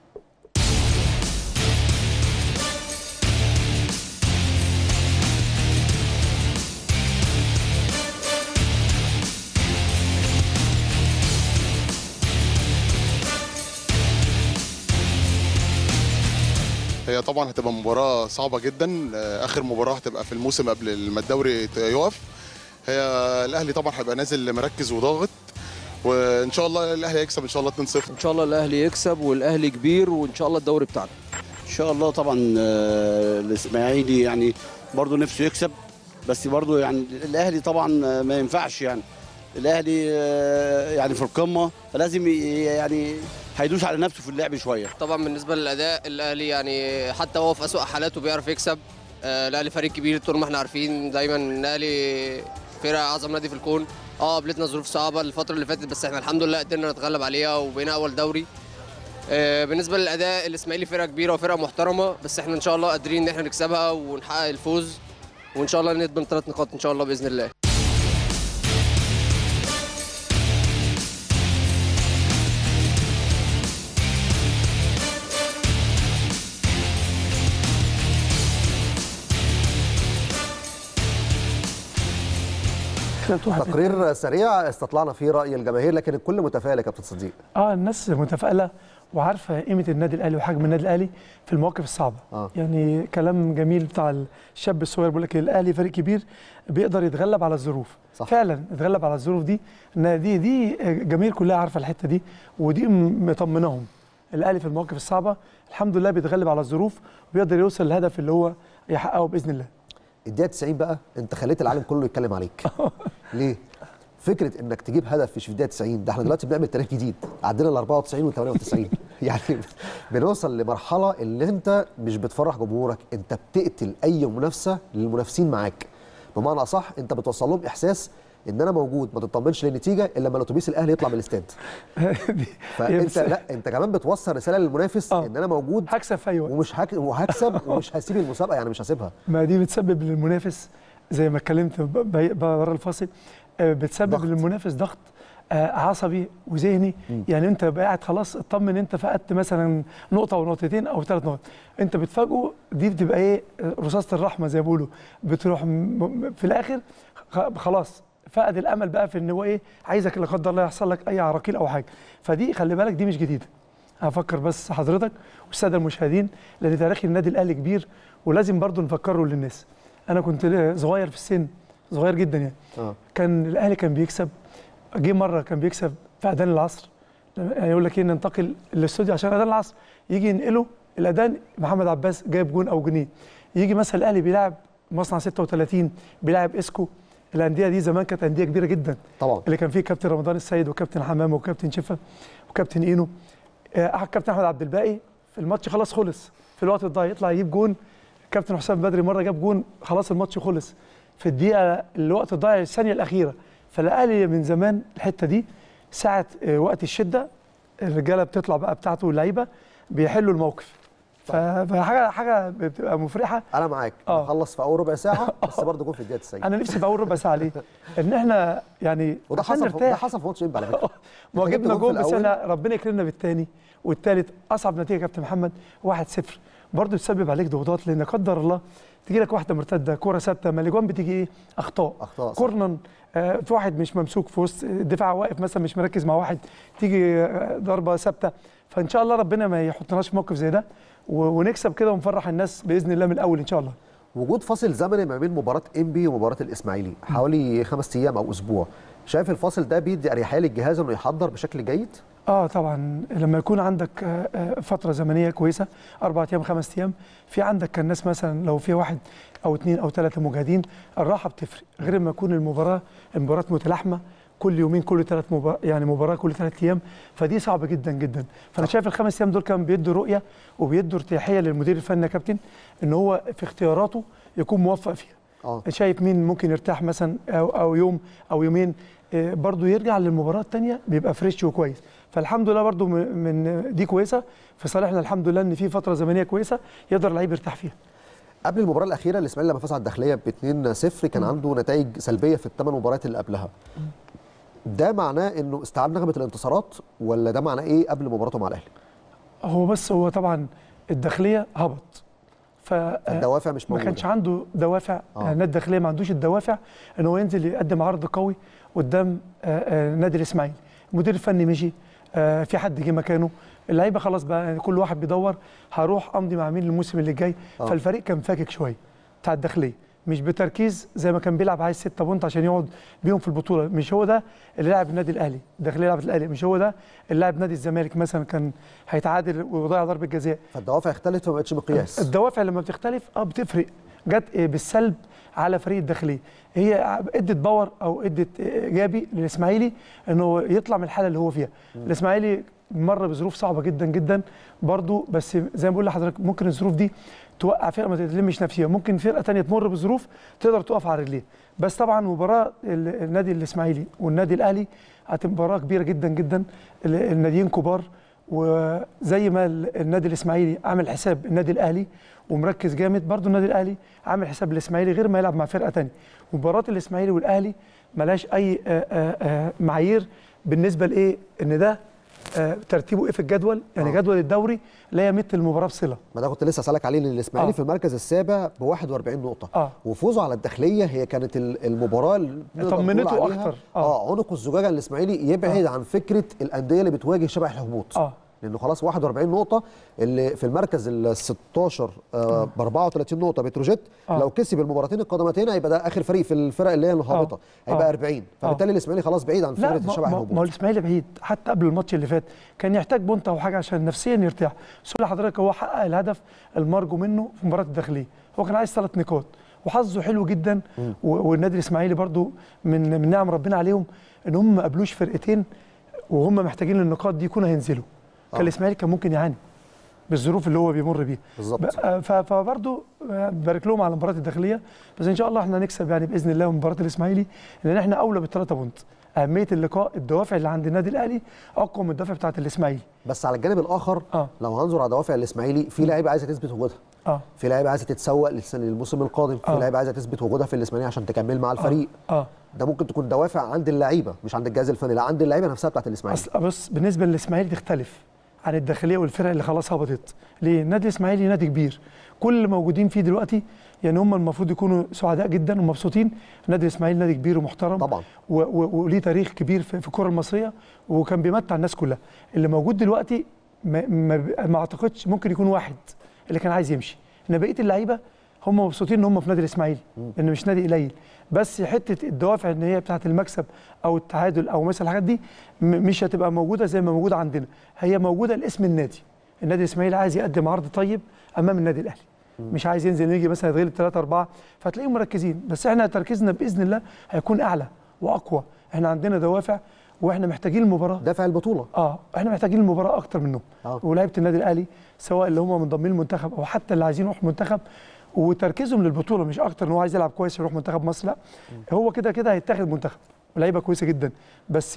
هي طبعا هتبقى مباراة صعبة جدا، آخر مباراة هتبقى في الموسم قبل ما الدوري يقف. هي الأهلي طبعا هيبقى نازل مركز وضاغط، وإن شاء الله الأهلي هيكسب إن شاء الله اتنين صفر. إن شاء الله الأهلي يكسب والأهلي كبير وإن شاء الله الدوري بتاعنا. إن شاء الله طبعا الإسماعيلي يعني برضه نفسه يكسب، بس برضه يعني الأهلي طبعا ما ينفعش، يعني الأهلي يعني في القمة فلازم يعني هيدوس على نفسه في اللعب شويه. طبعا بالنسبه للاداء الاهلي يعني حتى هو في اسوء حالاته بيعرف يكسب. آه الاهلي فريق كبير طول ما احنا عارفين دايما الاهلي فرقه اعظم نادي في الكون. اه قابلتنا ظروف صعبه الفتره اللي فاتت بس احنا الحمد لله قدرنا نتغلب عليها وبقينا اول دوري. آه بالنسبه للاداء الاسماعيلي فرقه كبيره وفرقه محترمه، بس احنا ان شاء الله قادرين ان احنا نكسبها ونحقق الفوز وان شاء الله نضمن ثلاث نقاط ان شاء الله باذن الله. تقرير سريع استطلعنا فيه راي الجماهير، لكن الكل متفائل يا كابتن صديق. اه الناس متفائله وعارفه قيمه النادي الاهلي وحجم النادي الاهلي في المواقف الصعبه. آه. يعني كلام جميل بتاع الشاب الصغير بيقول لك الاهلي فريق كبير بيقدر يتغلب على الظروف. صح. فعلا يتغلب على الظروف دي، ان دي دي الجماهير كلها عارفه الحته دي ودي مطمناهم. الاهلي في المواقف الصعبه الحمد لله بيتغلب على الظروف وبيقدر يوصل للهدف اللي هو يحققه باذن الله. الدقيقه تسعين بقى انت خليت العالم كله يتكلم عليك. ليه؟ فكره انك تجيب هدف في الدقيقه تسعين، ده احنا دلوقتي بنعمل تاريخ جديد، عدينا ال أربعة وتسعين وال ثمانية وتسعين. يعني بنوصل لمرحله اللي انت مش بتفرح جمهورك، انت بتقتل اي منافسه للمنافسين معاك. بمعنى اصح انت بتوصل لهم احساس ان انا موجود، ما تطمنش للنتيجه الا لما الاتوبيس الاهلي يطلع من الاستاد. فانت لا انت كمان بتوصل رساله للمنافس ان انا موجود هكسب في اي وقت ومش هك... وهكسب ومش هسيب المسابقه، يعني مش هسيبها. ما دي بتسبب للمنافس زي ما اتكلمت بره الفاصل، بتسبب ضغط. للمنافس ضغط عصبي وذهني. يعني انت قاعد خلاص اطمن انت فقدت مثلا نقطه او نقطتين او ثلاث نقط، انت بتفاجئه دي بتبقى ايه رصاصه الرحمه زي ما بيقولوا، بتروح في الاخر خلاص فقد الامل بقى في ان هو ايه عايزك لا قدر الله يحصل لك اي عراقيل او حاجه. فدي خلي بالك دي مش جديده. هفكر بس حضرتك والساده المشاهدين لان تاريخ النادي الاهلي كبير ولازم برضو نفكره للناس. انا كنت صغير في السن، صغير جدا يعني. آه. كان الاهلي كان بيكسب، جه مره كان بيكسب في اذان العصر، يقول لك ايه ننتقل الاستوديو عشان اذان العصر، يجي ينقله الاذان محمد عباس جايب جون او جونين. يجي مثلا الاهلي بيلعب مصنع ستة وثلاثين بيلعب اسكو، الانديه دي زمان كانت انديه كبيره جدا طبعا، اللي كان فيه كابتن رمضان السيد وكابتن حمامه وكابتن شفا وكابتن اينو. آه كابتن احمد عبد الباقي في الماتش خلاص خلص في الوقت الضايع يطلع يجيب جون. كابتن حسام بدري مره جاب جون خلاص الماتش خلص في الدقيقه الوقت الضايع الثانيه الاخيره. فالاهلي من زمان الحته دي ساعه آه وقت الشده الرجاله بتطلع بقى بتاعته اللعيبه بيحلوا الموقف. فحاجه حاجه بتبقى مفرحه. انا معاك آه. نخلص في اول ربع ساعه بس برضه جون في الدقيقه تسعين. انا نفسي في اول ربع ساعه ليه؟ ان احنا يعني وده حصل في ده حصل في ماتش امبارح على فكره. ما جبنا جون بس احنا ربنا يكرمنا بالثاني والثالث. اصعب نتيجه يا كابتن محمد واحد صفر برضه تسبب عليك ضغوطات لان قدر الله تيجي لك واحده مرتده كوره ثابته، ما الاجوان بتيجي ايه؟ اخطاء اخطاء كورنر آه في واحد مش ممسوك في وسط الدفاع واقف مثلا مش مركز مع واحد تيجي آه ضربه ثابته. فان شاء الله ربنا ما يحطناش في موقف زي ده ونكسب كده ونفرح الناس باذن الله من الاول ان شاء الله. وجود فاصل زمني ما بين مباراه انبي ومباراه الاسماعيلي حوالي خمس ايام او اسبوع، شايف الفاصل ده بيدي اريحيه للجهاز انه يحضر بشكل جيد؟ اه طبعا لما يكون عندك آه، آه، فتره زمنيه كويسه اربع ايام خمس ايام، في عندك كان ناس مثلا لو في واحد او اثنين او ثلاثه مجاهدين الراحه بتفرق، غير ما يكون المباراه المباراه متلاحمه كل يومين كل ثلاث مبار... يعني مباراه كل ثلاث ايام، فدي صعبه جدا جدا. فانا شايف الخمس ايام دول كان بيدوا رؤيه وبيدوا ارتياحيه للمدير الفني يا كابتن ان هو في اختياراته يكون موفق فيها. اه شايف مين ممكن يرتاح مثلا او او يوم او يومين، آه، برضو يرجع للمباراه الثانيه بيبقى فريش وكويس. فالحمد لله برضو م- من دي كويسه في صالحنا، الحمد لله ان في فتره زمنيه كويسه يقدر اللعيب يرتاح فيها. قبل المباراه الاخيره الاسماعيلي لما فاز على الداخليه ب اتنين صفر كان عنده نتائج سلبيه في الثمان مباريات اللي قبلها. ده معناه انه استعاد نغمه الانتصارات ولا ده معناه ايه قبل مباراته مع الاهلي؟ هو بس هو طبعا الداخليه هبط، ف الدوافع مش ما موجوده. كانش عنده دوافع. آه. يعني النادي الداخليه ما عندوش الدوافع ان هو ينزل يقدم عرض قوي قدام آه، آه، نادي الاسماعيلي. المدير الفني مشي، آه، في حد جه مكانه، اللعيبه خلاص بقى يعني كل واحد بيدور هروح امضي مع مين الموسم اللي جاي. آه. فالفريق كان فاكك شويه بتاع الداخليه، مش بتركيز زي ما كان بيلعب عايز ستة بونت عشان يقعد بيهم في البطوله. مش هو ده اللي لعب النادي الاهلي، الداخليه لعبت الاهلي، مش هو ده اللي لعب نادي الزمالك مثلا كان هيتعادل ويضيع ضربه جزاء. فالدوافع اختلفت فما بقتش مقياس. الدوافع لما بتختلف اه بتفرق، جت إيه بالسلب على فريق الداخليه. هي ادت باور او ادت ايجابي للاسماعيلي انه يطلع من الحاله اللي هو فيها. الاسماعيلي مر بظروف صعبه جدا جدا برضو، بس زي ما بقول لحضرتك ممكن الظروف دي توقع فرقه ما تتلمش نفسيها، ممكن فرقه ثانيه تمر بظروف تقدر تقف على رجليها. بس طبعا مباراه ال- النادي الاسماعيلي والنادي الاهلي هتبقى مباراه كبيره جدا جدا، ال- الناديين كبار، وزي ما ال- النادي الاسماعيلي عامل حساب النادي الاهلي ومركز جامد، برضو النادي الاهلي عامل حساب الاسماعيلي غير ما يلعب مع فرقه ثانيه. مباراه الاسماعيلي والاهلي ملاش اي آه، آه، آه، معايير بالنسبه لايه ان ده آه، ترتيبه ايه في الجدول، يعني آه. جدول الدوري لا يمت المباراه بصله. ما ده كنت لسه اسالك عليه، لان الاسماعيلي آه. في المركز السابع ب واحد واربعين نقطه. اه وفوزه على الداخليه هي كانت ال- المباراه اللي نقدر طمنته نقول عليها أكتر. اه, آه. آه عنق الزجاجه الاسماعيلي يبعد آه. عن فكره الانديه اللي بتواجه شبح الهبوط. اه لانه خلاص واحد واربعين نقطه، اللي في المركز ال ستاشر آه ب اربعة وتلاتين نقطه بتروجيت. آه. لو كسب المباراتين القادمتين هيبقى ده اخر فريق في الفرق اللي هي الهابطه، هيبقى آه. اربعين. فبالتالي الاسماعيلي خلاص بعيد عن لا فكره ما, شبح ما, ما هو الهبوط. الاسماعيلي بعيد، حتى قبل الماتش اللي فات كان يحتاج بونت او حاجه عشان نفسيا يرتاح. سؤال حضرتك هو حقق الهدف المرجو منه في مباراه الداخليه، هو كان عايز ثلاث نقاط وحظه حلو جدا. و- والنادي الاسماعيلي برضو من من نعم ربنا عليهم ان هم ما قابلوش فرقتين وهم محتاجين النقاط دي يكونوا هينزلوا. كان آه. الاسماعيلي كان ممكن يعاني بالظروف اللي هو بيمر بيها. بالظبط. ب- ف- فبرضو بارك لهم على مباراه الداخليه، بس ان شاء الله احنا هنكسب يعني باذن الله مباراه الاسماعيلي، لان احنا اولى بالثلاثه بونت. اهميه اللقاء الدوافع اللي عند النادي الاهلي اقوى من الدوافع بتاعه الاسماعيلي. بس على الجانب الاخر اه لو هنظر على دوافع الاسماعيلي، في لعيبه عايزه تثبت وجودها، اه في لعيبه عايزه تتسوق للس- للموسم القادم، في آه. لعيبه عايزه تثبت وجودها في الاسماعيلي عشان تكمل مع الفريق. اه ده ممكن تكون دوافع عند اللعيبه مش عند الجهاز الفني، لا عند اللعيبه نفسها بتاعت الاسماعيلي. اصل بص بالنسبه للاسماعيلي تختلف عن الداخليه والفرق اللي خلاص هبطت. ليه؟ النادي الاسماعيلي نادي كبير، كل اللي موجودين فيه دلوقتي يعني هم المفروض يكونوا سعداء جدا ومبسوطين. النادي الاسماعيلي نادي كبير ومحترم طبعا. و- و- وليه تاريخ كبير في في الكره المصريه، وكان بيمتع الناس كلها. اللي موجود دلوقتي ما, ما, ما اعتقدش ممكن يكون واحد اللي كان عايز يمشي، ان بقيه اللعيبه هم مبسوطين ان هم في نادي الاسماعيلي، ان مش نادي قليل. بس حته الدوافع ان هي بتاعه المكسب او التعادل او مثلا الحاجات دي م- مش هتبقى موجوده زي ما موجوده عندنا، هي موجوده لاسم النادي. النادي الاسماعيلي عايز يقدم عرض طيب امام النادي الاهلي، مش عايز ينزل يجي مثلا يتغلب ثلاثة أربعة، فتلاقيهم مركزين. بس احنا تركيزنا باذن الله هيكون اعلى واقوى، احنا عندنا دوافع واحنا محتاجين المباراه. دافع البطوله. اه احنا محتاجين المباراه اكتر منهم. آه. ولاعيبه النادي الاهلي سواء اللي هم منضمين المنتخب او حتى اللي عايزين يروحوا المنتخب وتركيزهم للبطوله، مش اكتر ان هو عايز يلعب كويس يروح منتخب مصر، لا هو كده كده هيتاخد منتخب ولعيبه كويسه جدا، بس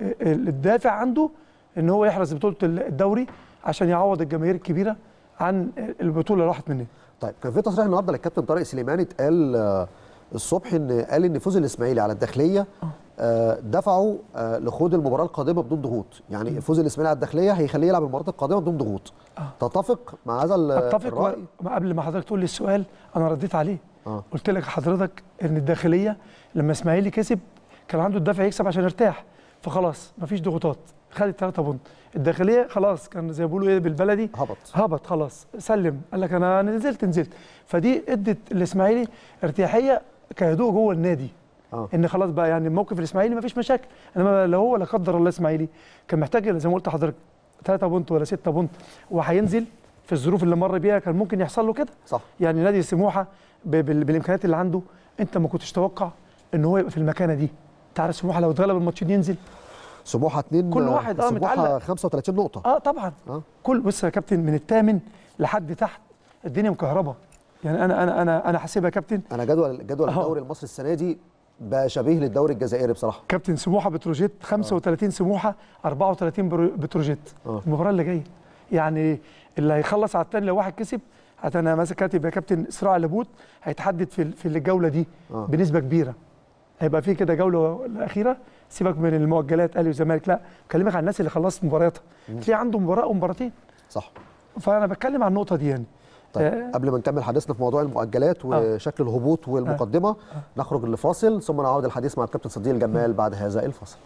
الدافع عنده ان هو يحرز بطوله الدوري عشان يعوض الجماهير الكبيره عن البطوله اللي راحت مننا. طيب كان في تصريح النهارده للكابتن طارق سليماني اتقال آه، الصبح ان قال ان فوز الاسماعيلي على الداخليه آه، دفعوا آه، لخوض المباراه القادمه بدون ضغوط، يعني فوز الاسماعيلي على الداخليه هيخليه يلعب المباراه القادمه بدون ضغوط. تتفق مع هذا ال- اتفق و... الراي؟ قبل ما حضرتك تقول لي السؤال انا رديت عليه. آه. قلت لك حضرتك ان الداخليه لما اسماعيلي كسب كان عنده الدافع يكسب عشان يرتاح، فخلاص مفيش ضغوطات، خد الثلاثه بونت. الداخليه خلاص كان زي ما بيقولوا ايه بالبلدي هبط هبط خلاص، سلم، قال لك انا نزلت نزلت. فدي ادت الاسماعيلي ارتياحيه كهدوء جوه النادي، آه. ان خلاص بقى يعني الموقف الاسماعيلي ما فيش مشاكل، انما لو هو لا قدر الله الاسماعيلي كان محتاج زي ما قلت لحضرتك ثلاثة بونت ولا ستة بونت وهينزل في الظروف اللي مر بيها، كان ممكن يحصل له كده. صح. يعني نادي سموحه بالامكانيات اللي عنده انت ما كنتش تتوقع ان هو يبقى في المكانه دي. انت عارف سموحه لو اتغلب الماتشين ينزل سموحه اتنين كل واحد اه متعلق سموحه خمسة وثلاثين نقطه. اه طبعا آه. كل بص يا كابتن من الثامن لحد تحت الدنيا مكهربه. يعني انا انا انا انا حاسبها يا كابتن. انا جدول جدول آه. الدوري المصري السنه دي بقى شبيه للدوري الجزائري بصراحه. كابتن سموحه بتروجيت خمسة وثلاثين آه. سموحه أربعة وثلاثين بتروجيت آه. المباراه اللي جايه يعني اللي هيخلص على الثاني لو واحد كسب حتى انا مثلا كاتب يا كابتن صراع لابوت هيتحدد في في الجوله دي آه. بنسبه كبيره. هيبقى في كده جوله الاخيره، سيبك من المؤجلات اهلي وزمالك، لا بكلمك عن الناس اللي خلصت مبارياتها تلاقي عنده مباراه ومباراتين. صح. فانا بتكلم عن النقطه دي يعني. طيب آه قبل ما نكمل حديثنا في موضوع المؤجلات وشكل آه. الهبوط والمقدمه آه. آه. نخرج لفاصل ثم نعود الحديث مع الكابتن صديق الجمال بعد هذا الفاصل.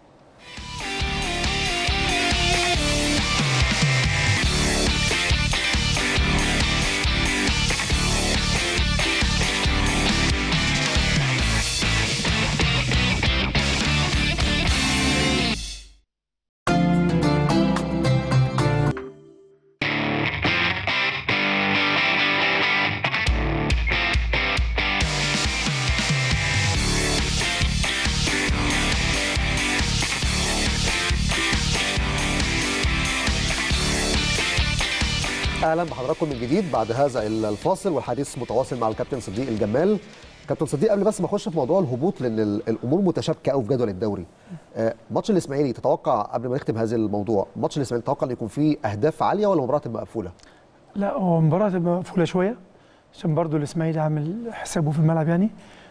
اهلا بحضراتكم من جديد بعد هذا الفاصل والحديث متواصل مع الكابتن صديق الجمال. كابتن صديق قبل بس ما اخش في موضوع الهبوط لان الامور متشابكه قوي في جدول الدوري. ماتش الاسماعيلي تتوقع قبل ما نختم هذا الموضوع ماتش الاسماعيلي تتوقع ان يكون فيه اهداف عاليه ولا مباراه تبقى مقفوله؟ لا هو مباراه تبقى مقفوله شويه عشان برضو الاسماعيلي عامل حسابه في الملعب يعني،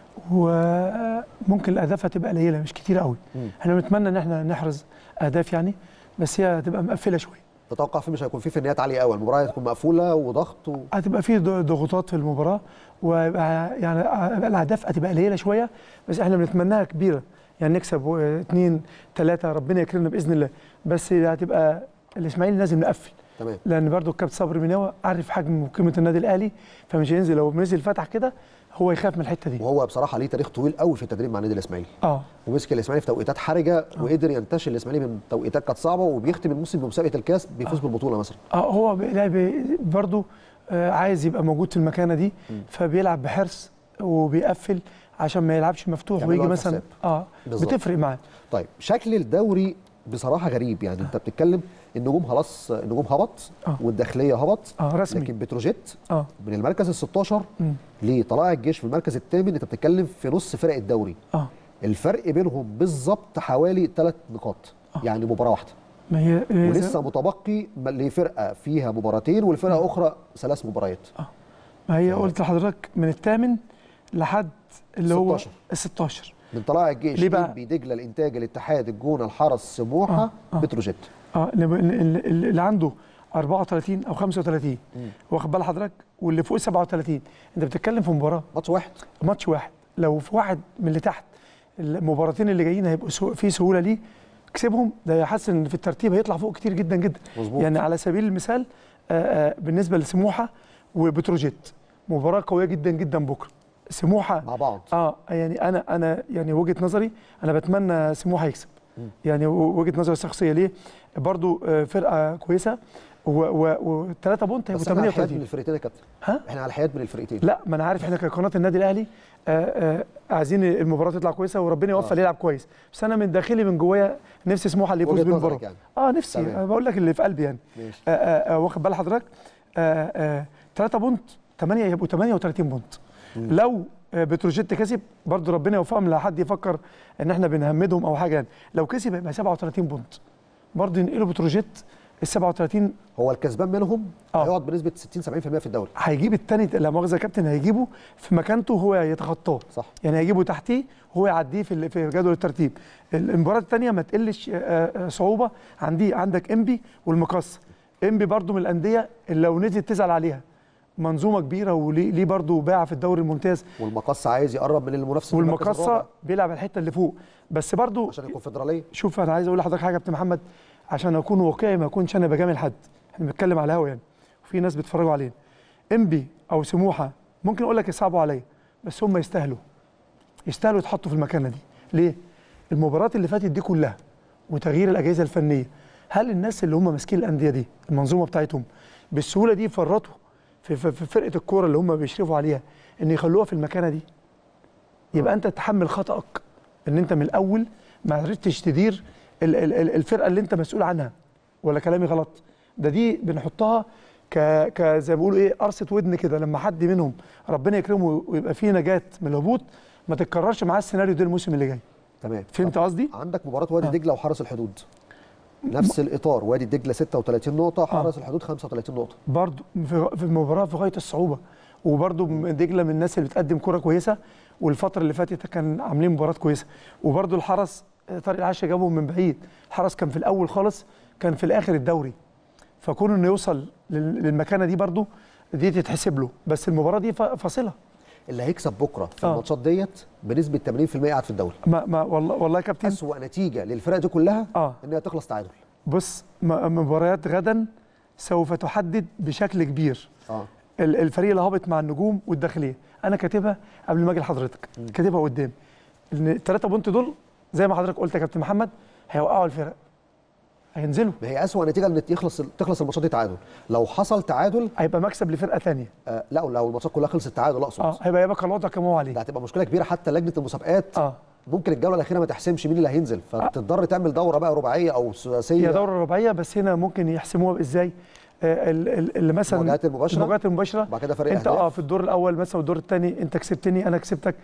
وممكن الاهداف هتبقى قليله مش كتيره قوي. احنا بنتمنى ان احنا نحرز اهداف يعني، بس هي هتبقى مقفله شويه. تتوقع فيه مش هيكون فيه فنيات عاليه قوي، المباراه هتكون مقفوله وضغط و... هتبقى فيه ضغوطات في المباراه ويبقى يعني الاهداف هتبقى قليله شويه، بس احنا بنتمناها كبيره يعني نكسب اثنين ثلاثه ربنا يكرمنا باذن الله، بس هتبقى الاسماعيلي لازم نقفل. تمام. لان برضو الكابتن صبري مناوي عارف حجم وقيمه النادي الاهلي، فمش هينزل لو نزل فتح كده هو يخاف من الحته دي. وهو بصراحه ليه تاريخ طويل قوي في التدريب مع النادي الاسماعيلي. اه ومسك الاسماعيلي في توقيتات حرجه آه. وقدر ينتشل الاسماعيلي من توقيتات كانت صعبه وبيختم الموسم بمسابقه الكاس بيفوز آه. بالبطوله مثلا. اه هو لاعب برضو آه عايز يبقى موجود في المكانه دي م. فبيلعب بحرص وبيقفل عشان ما يلعبش مفتوح ويجي مثلا اه بالزبط. بتفرق معاه. طيب شكل الدوري بصراحه غريب يعني. آه. انت بتتكلم النجوم خلاص النجوم هبط آه. والداخليه هبط اه رسمي، لكن بتروجيت اه من المركز ال ستاشر لطلائع الجيش في المركز الثامن انت بتتكلم في نص فرق الدوري. اه الفرق بينهم بالظبط حوالي ثلاث نقاط آه. يعني مباراه واحده. ما هي ولسه متبقي لفرقه فيها مباراتين والفرقه آه. اخرى ثلاث مباريات. اه ما هي ف... قلت لحضرتك من الثامن لحد اللي هو ال ستاشر من طلائع الجيش انبي دجله الانتاج الاتحاد الجونه الحرس سموحه آه. آه. بتروجيت. اه اللي, اللي عنده أربعة وثلاثين او خمسة وثلاثين واخد بال حضرتك واللي فوق سبعة وثلاثين انت بتتكلم في مباراه ماتش واحد ماتش واحد. لو في واحد من اللي تحت المباراتين اللي جايين هيبقوا في سهوله ليه كسبهم، ده يحسن ان في الترتيب هيطلع فوق كتير جدا جدا. مظبوط. يعني على سبيل المثال آآ آآ بالنسبه لسموحه وبتروجيت مباراه قويه جدا جدا بكره. سموحه مع بعض اه يعني انا انا يعني وجهه نظري انا بتمنى سموحه يكسب. م. يعني وجهه نظري الشخصيه ليه؟ برضو فرقه كويسه وثلاثة بونت هيبقوا ثمانية وثلاثين. احنا على حياد من الفرقتين يا كابتن. ها؟ احنا على حياد من الفرقتين. لا ما انا عارف احنا كقناه النادي الاهلي آآ آآ عايزين المباراه تطلع كويسه وربنا يوفق اللي يلعب كويس، بس انا من داخلي من جوايا نفسي سموحه اللي يفوز بالمباراه. يعني. اه نفسي انا بقول لك اللي في قلبي يعني. ماشي. واخد بال حضرتك ثلاثة بونت ثمانية يبقوا ثمانية وثلاثين بونت. م. لو بتروجيت كسب برضه ربنا يوفقهم لا حد يفكر ان احنا بنهمدهم او حاجه يعني. لو كسب يبقى سبعة وثلاثين بونت برضه ينقلوا بتروجيت ال سبعة وثلاثين. هو الكسبان منهم آه. هيقعد بنسبه ستين سبعين بالمية في الدوري. هيجيب الثاني لا مؤاخذه يا كابتن هيجيبه في مكانته هو يتخطاه. صح. يعني هيجيبه تحتيه هو يعديه في في جدول الترتيب. المباراه الثانيه ما تقلش صعوبه عندي عندك انبي والمقص. انبي برضه من الانديه اللي لو نزلت تزعل عليها. منظومه كبيره وليه برضه باع في الدوري الممتاز. والمقصه عايز يقرب من المنافس. والمقصه بيلعب الحته اللي فوق بس برضه عشان الكونفدراليه. شوف انا عايز اقول لحضرتك حاجه يا كابتن محمد عشان اكون واقعي ما اكونش انا بجامل حد، احنا بنتكلم على الهوا يعني وفي ناس بيتفرجوا علينا. انبي او سموحه ممكن اقول لك يصعبوا عليا بس هم يستاهلوا. يستاهلوا يتحطوا في المكانه دي. ليه؟ المباريات اللي فاتت دي كلها وتغيير الاجهزه الفنيه، هل الناس اللي هم ماسكين الانديه دي المنظومه بتاعتهم بالسهوله دي فرطوا في, في, في فرقه الكوره اللي هم بيشرفوا عليها ان يخلوها في المكانه دي؟ يبقى انت تتحمل خطأك ان انت من الاول ما عرفتش تدير ال ال ال الفرقه اللي انت مسؤول عنها. ولا كلامي غلط؟ ده دي بنحطها ك ك زي ما بيقولوا ايه، قرصه ودن كده، لما حد منهم ربنا يكرمه ويبقى فيه نجاه من الهبوط ما تتكررش معاه السيناريو ده الموسم اللي جاي. تمام. فهمت قصدي؟ عندك مباراه وادي دجله وحرس الحدود نفس الاطار، وادي دجله ستة وثلاثين نقطه، حرس آه. الحدود خمسة وثلاثين نقطه، برضه في المباراه في غايه الصعوبه، وبرضه دجله من الناس اللي بتقدم كره كويسه، والفتره اللي فاتت كان عاملين مباراه كويسه، وبرضه الحرس طارق العاشر جابهم من بعيد، الحرس كان في الاول خالص كان في الاخر الدوري، فكون انه يوصل للمكانه دي برضه دي تتحسب له، بس المباراه دي فاصله. اللي هيكسب بكره في آه. الماتشات ديت بنسبه ثمانين بالمئة قاعد في الدوري. ما ما والله والله يا كابتن اسوأ نتيجه للفرق دي كلها آه. انها تخلص تعادل. بص، مباريات غدا سوف تحدد بشكل كبير اه الفريق اللي هابط مع النجوم والداخليه. انا كاتبها قبل ما اجي لحضرتك، كاتبها قدامي ان الثلاثه بونت دول زي ما حضرتك قلت يا كابتن محمد هيوقعوا الفرق، هينزلوا. ما هي اسوأ نتيجه ان يخلص تخلص الماتشات دي تعادل. لو حصل تعادل هيبقى مكسب لفرقه ثانيه. آه لا، لو الماتشات كلها خلصت تعادل اقصد اه هيبقى يبقى الوضع كما هو عليه. ده هتبقى مشكله كبيره، حتى لجنه المسابقات اه ممكن الجوله الاخيره ما تحسمش مين اللي هينزل، فتضطر تعمل دوره بقى رباعيه او ثلاثيه. هي دوره رباعيه، بس هنا ممكن يحسموها ازاي؟ آه اللي مثلا المواجهات المباشره المواجهات المباشره بعد كده فرق انت اه في الدور الاول مثلا والدور الثاني انت كسبتني انا كسبتك،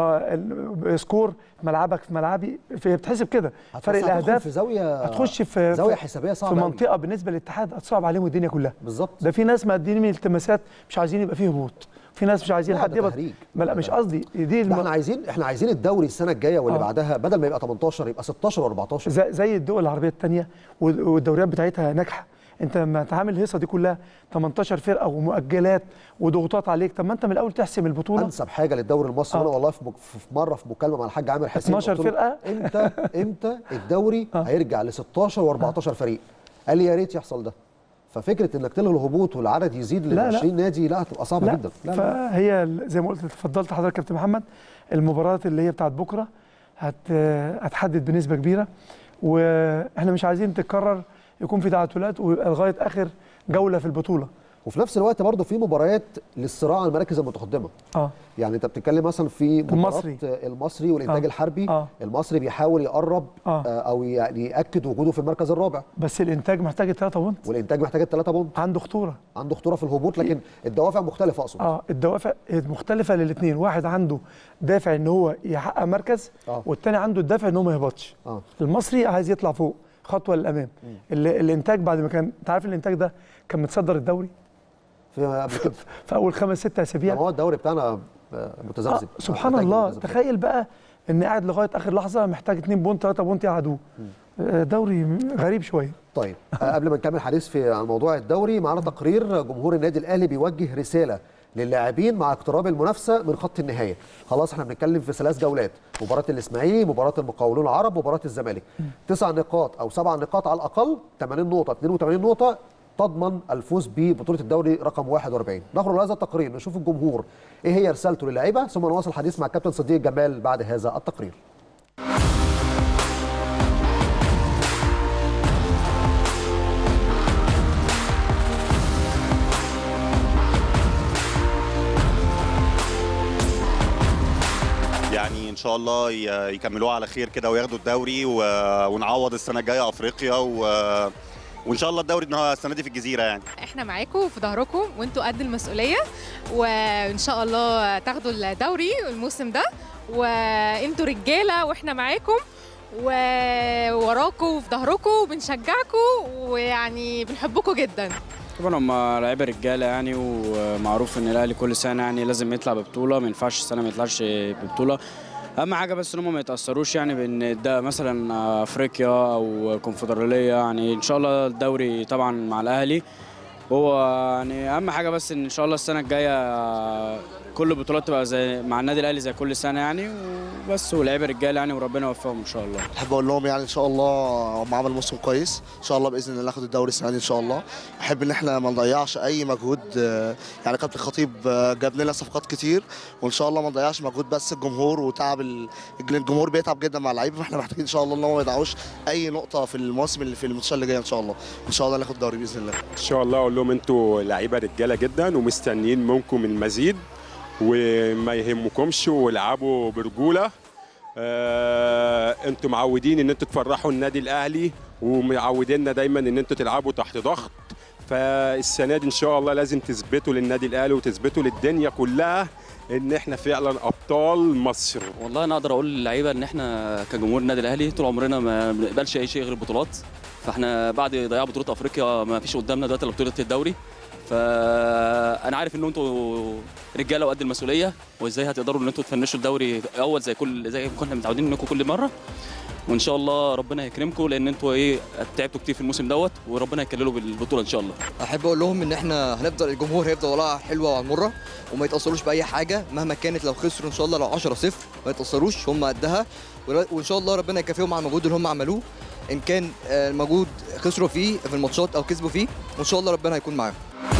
آه سكور ملعبك في ملعبي، بتحسب كده فرق الاهداف في زاويه هتخش في زاويه حسابيه صعبه في منطقه أوي. بالنسبه للاتحاد هتصعب عليهم الدنيا كلها. بالظبط. ده في ناس مقدمين التماسات مش عايزين يبقى فيه هبوط، في ناس مش عايزين حد يبقى لا مش قصدي دي الم... احنا عايزين احنا عايزين الدوري السنه الجايه واللي آه. بعدها بدل ما يبقى تمنتاشر يبقى ستاشر واربعتاشر زي, زي الدول العربيه الثانيه والدوريات بتاعتها ناجحه. انت لما تعامل الهيصه دي كلها تمنتاشر فرقه ومؤجلات وضغوطات عليك، طب ما انت من الاول تحسم البطوله. انسب حاجه للدوري المصري. آه. وانا والله في, في مره في مكالمه مع الحاج عامر حسين اتناشر فرقه امتى امتى الدوري آه. هيرجع ل ستاشر واربعتاشر آه. فريق؟ قال لي يا ريت يحصل ده. ففكره انك تلغي الهبوط والعدد يزيد ل عشرين نادي لا هتبقى صعبه لا. جدا. لا فهي زي ما قلت اتفضلت حضرتك كابتن محمد، المباريات اللي هي بتاعت بكره هت هتحدد بنسبه كبيره، واحنا مش عايزين تتكرر يكون في تعادلات ويبقى لغايه اخر جوله في البطوله. وفي نفس الوقت برضه في مباريات للصراع على المراكز المتقدمه. اه يعني انت بتتكلم مثلا في المصري المصري والانتاج آه. الحربي. آه. المصري بيحاول يقرب آه. آه او يعني ياكد وجوده في المركز الرابع، بس الانتاج محتاج الثلاثه بونت، والانتاج محتاج الثلاثه بونت، عنده خطوره عنده خطوره في الهبوط، لكن الدوافع مختلفه اقصد. اه الدوافع مختلفه للاثنين، واحد عنده دافع ان هو يحقق مركز آه. والثاني عنده الدافع ان هو ما يهبطش. آه. المصري عايز يطلع فوق خطوه للامام. الانتاج بعد ما كان انت عارف الانتاج ده كان متصدر الدوري في في اول خمس ست اسابيع. هو الدوري بتاعنا متذبذب. آه سبحان الله. تخيل بقى ان قاعد لغايه اخر لحظه محتاج اتنين بونت ثلاثة بونت يقعدوه. دوري غريب شويه. طيب قبل ما نكمل حديث في عن موضوع الدوري، معانا تقرير جمهور النادي الاهلي بيوجه رساله للاعبين مع اقتراب المنافسه من خط النهايه. خلاص احنا بنتكلم في ثلاث جولات، مباراه الاسماعيلي، مباراه المقاولون العرب، مباراه الزمالك. تسع نقاط او سبع نقاط على الاقل، ثمانين نقطه، اثنين وثمانين نقطه تضمن الفوز ببطوله الدوري رقم واحد واربعين. نخرج لهذا التقرير نشوف الجمهور ايه هي رسالته للاعيبه، ثم نواصل الحديث مع الكابتن صديق جمال بعد هذا التقرير. يعني ان شاء الله يكملوها على خير كده وياخدوا الدوري ونعوض السنه الجايه افريقيا و... وان شاء الله الدوري السنه دي في الجزيره. يعني احنا معاكم في ظهركم وانتوا قد المسؤوليه، وان شاء الله تاخدوا الدوري الموسم ده، وانتوا رجاله واحنا معاكم ووراكم وفي ظهركم وبنشجعكم ويعني بنحبكم جدا. طبعا هم لعيبه رجاله يعني، ومعروف ان الاهلي كل سنه يعني لازم يطلع ببطوله، ما ينفعش السنه ما يطلعش ببطوله. اهم حاجه بس ان هم ما يتاثروش يعني بان ده مثلا افريقيا او كونفدراليه. يعني ان شاء الله الدوري طبعا مع الاهلي هو يعني اهم حاجه بس ان شاء الله السنه الجايه كل البطولات تبقى زي مع النادي الاهلي زي كل سنه يعني وبس، ولاعيبه رجاله يعني وربنا يوفقهم ان شاء الله. احب اقول لهم يعني ان شاء الله هم عملوا موسم كويس، ان شاء الله باذن الله ناخد الدوري السنه دي ان شاء الله. احب ان احنا ما نضيعش اي مجهود، يعني كابتن الخطيب جاب لنا صفقات كتير وان شاء الله ما نضيعش مجهود بس الجمهور وتعب الجمهور بيتعب جدا مع اللعيبه، فاحنا محتاجين ان شاء الله ان هم ما يضيعوش اي نقطه في المواسم اللي في الماتشات اللي جايه ان شاء الله. ان شاء الله ناخد الدوري باذن الله. ان شاء الله اقول لهم انتوا لعيبه رجاله جدا ومستنيين منكم المزيد وما يهمكمش والعبوا برجوله. آه، انتوا معودين ان انتوا تفرحوا النادي الاهلي ومعوديننا دايما ان انتوا تلعبوا تحت ضغط، فالسنه دي ان شاء الله لازم تثبتوا للنادي الاهلي وتثبتوا للدنيا كلها ان احنا فعلا ابطال مصر. والله انا اقدر اقول للعيبه ان احنا كجمهور النادي الاهلي طول عمرنا ما بنقبلش اي شيء غير البطولات، فاحنا بعد ضياع بطوله افريقيا ما فيش قدامنا دلوقتي الا بطوله الدوري، فانا عارف ان انتوا رجاله وقد المسؤوليه وازاي هتقدروا ان انتوا تفنشوا الدوري اول زي كل زي ما كنا متعودين منكم كل مره، وان شاء الله ربنا يكرمكم لان انتوا ايه تعبتوا كتير في الموسم دوت وربنا يكللوا بالبطوله ان شاء الله. احب اقول لهم ان احنا هنفضل الجمهور هيفضل وراها حلوه ومره وما يتاثروش باي حاجه مهما كانت، لو خسروا ان شاء الله لو عشرة صفر ما يتاثروش، هم قدها وان شاء الله ربنا يكافئهم على المجهود اللي هم عملوه، ان كان المجهود خسروا فيه في الماتشات او كسبوا فيه وان شاء الله ربنا هيكون معاهم.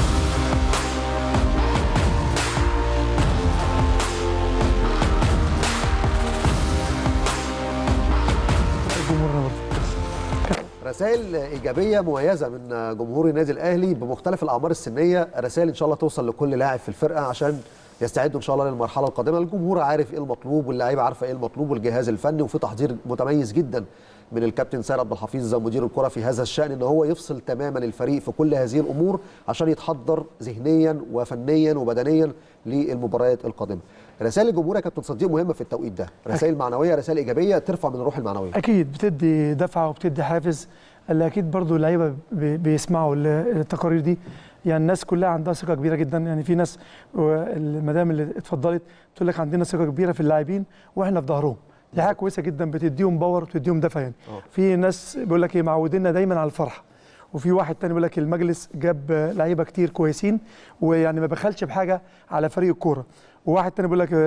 رسائل ايجابيه مميزه من جمهور النادي الاهلي بمختلف الاعمار السنيه، رسائل ان شاء الله توصل لكل لاعب في الفرقه عشان يستعدوا ان شاء الله للمرحله القادمه. الجمهور عارف ايه المطلوب واللاعيبه عارفه ايه المطلوب والجهاز الفني، وفي تحضير متميز جدا من الكابتن سيد عبد الحفيظ مدير الكره في هذا الشان ان هو يفصل تماما الفريق في كل هذه الامور عشان يتحضر ذهنيا وفنيا وبدنيا للمباريات القادمه. رسائل الجمهور يا كابتن صديق مهمه في التوقيت ده، رسائل معنويه رسائل ايجابيه ترفع من الروح المعنويه. اكيد بتدي دفعه وبتدي حافز، اللي اكيد برضو اللعيبه بيسمعوا التقارير دي، يعني الناس كلها عندها ثقه كبيره جدا، يعني في ناس المدام اللي اتفضلت تقول لك عندنا ثقه كبيره في اللاعبين واحنا في ظهرهم، دي حاجه كويسه جدا بتديهم باور وبتديهم دفع يعني. أوه. في ناس بيقول لك ايه معودينا دايما على الفرحه، وفي واحد تاني بيقول لك المجلس جاب لعيبه كتير كويسين ويعني ما بخلش بحاجه على فريق الكوره، وواحد تاني بيقول لك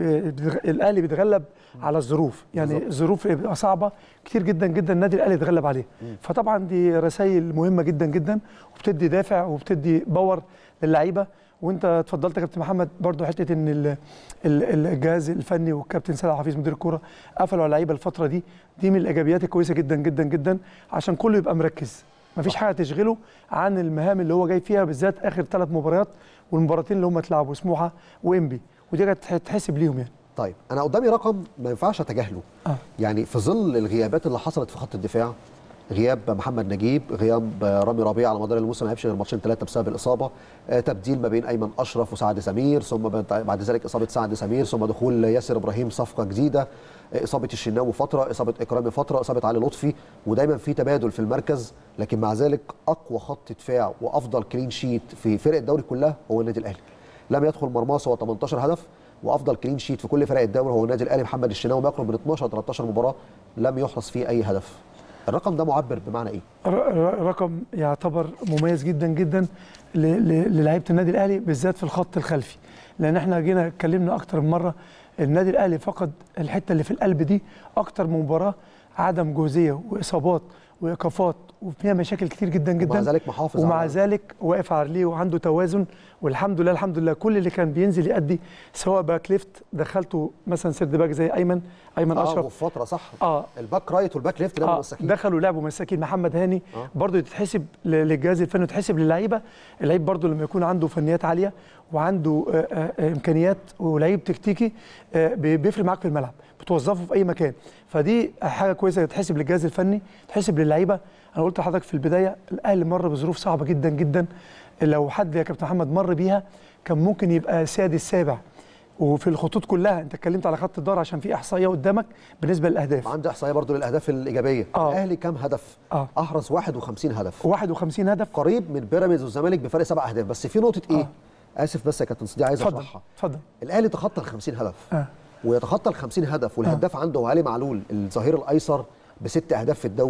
الاهلي بيتغلب على الظروف، يعني الظروف بتبقى صعبه كتير جدا جدا النادي الاهلي يتغلب عليها، فطبعا دي رسائل مهمه جدا جدا وبتدي دافع وبتدي باور للعيبه. وانت اتفضلت يا كابتن محمد برضو حته ان الجهاز الفني والكابتن سيد عبد الحفيظ مدير الكوره قفلوا على اللعيبه الفتره دي، دي من الايجابيات الكويسه جدا جدا جدا عشان كله يبقى مركز، مفيش حاجه تشغله عن المهام اللي هو جاي فيها، بالذات اخر ثلاث مباريات والمباراتين اللي هم اتلعبوا سموحه وانبي، ودي كانت هتتحسب ليهم يعني. طيب انا قدامي رقم ما ينفعش اتجاهله. آه. يعني في ظل الغيابات اللي حصلت في خط الدفاع، غياب محمد نجيب، غياب رامي ربيعه على مدار الموسم ما لعبش غير ماتشين ثلاثه بسبب الاصابه، آه تبديل ما بين ايمن اشرف وسعد سمير، ثم بعد ذلك اصابه سعد سمير، ثم دخول ياسر ابراهيم صفقه جديده، آه اصابه الشناوي فتره، اصابه اكرامي فتره، اصابه علي لطفي، ودايما في تبادل في المركز، لكن مع ذلك اقوى خط دفاع وافضل كلين شيت في فرق الدوري كلها هو النادي الاهلي. لم يدخل مرماه سوى ثمانية عشر هدف، وافضل كلين شيت في كل فرق الدوري هو النادي الاهلي محمد الشناوي بيقرب من اثناشر ثلاثة عشر مباراه لم يحرز فيه اي هدف. الرقم ده معبر بمعنى ايه؟ رقم يعتبر مميز جدا جدا للاعيبه النادي الاهلي بالذات في الخط الخلفي، لان احنا جينا اتكلمنا اكتر من مره النادي الاهلي فقد الحته اللي في القلب دي اكتر من مباراه، عدم جوزيه واصابات وايقافات وفيها مشاكل كتير جدا جدا، ومع ذلك محافظ ومع على ذلك واقف على رجليه وعنده توازن، والحمد لله الحمد لله كل اللي كان بينزل يأدي سواء باك ليفت دخلته مثلا سيرد باك زي ايمن ايمن اه اشرف وفي فتره صح اه الباك رايت والباك ليفت لعبوا آه مساكين، دخلوا لعبوا مساكين. محمد هاني آه. برضه تتحسب للجهاز الفني وتتحسب للعيبه، اللعيب برضه لما يكون عنده فنيات عاليه وعنده آه آه امكانيات ولعيب تكتيكي آه بيفرق معاك في الملعب، بتوظفه في اي مكان، فدي حاجه كويسه تتحسب للجهاز الفني تتحسب للعيبه. انا قلت لحضرتك في البدايه الاهلي مر بظروف صعبه جدا جدا، لو حد يا كابتن محمد مر بيها كان ممكن يبقى سادس سابع، وفي الخطوط كلها انت اتكلمت على خط الدار عشان في احصائيه قدامك بالنسبه للاهداف. عندي احصائيه برضو للاهداف الايجابيه. آه. الاهلي كام هدف؟ آه. احرز واحد وخمسين هدف واحد وخمسين هدف قريب من بيراميدز والزمالك بفرق سبع اهداف، بس في نقطه ايه؟ آه. اسف بس يا كابتن صديق عايز اشرحها. اتفضل. الاهلي تخطى ال خمسين هدف آه. ويتخطى ال خمسين هدف والهداف آه. عنده علي معلول الظهير الايسر بست اهداف في الدوري،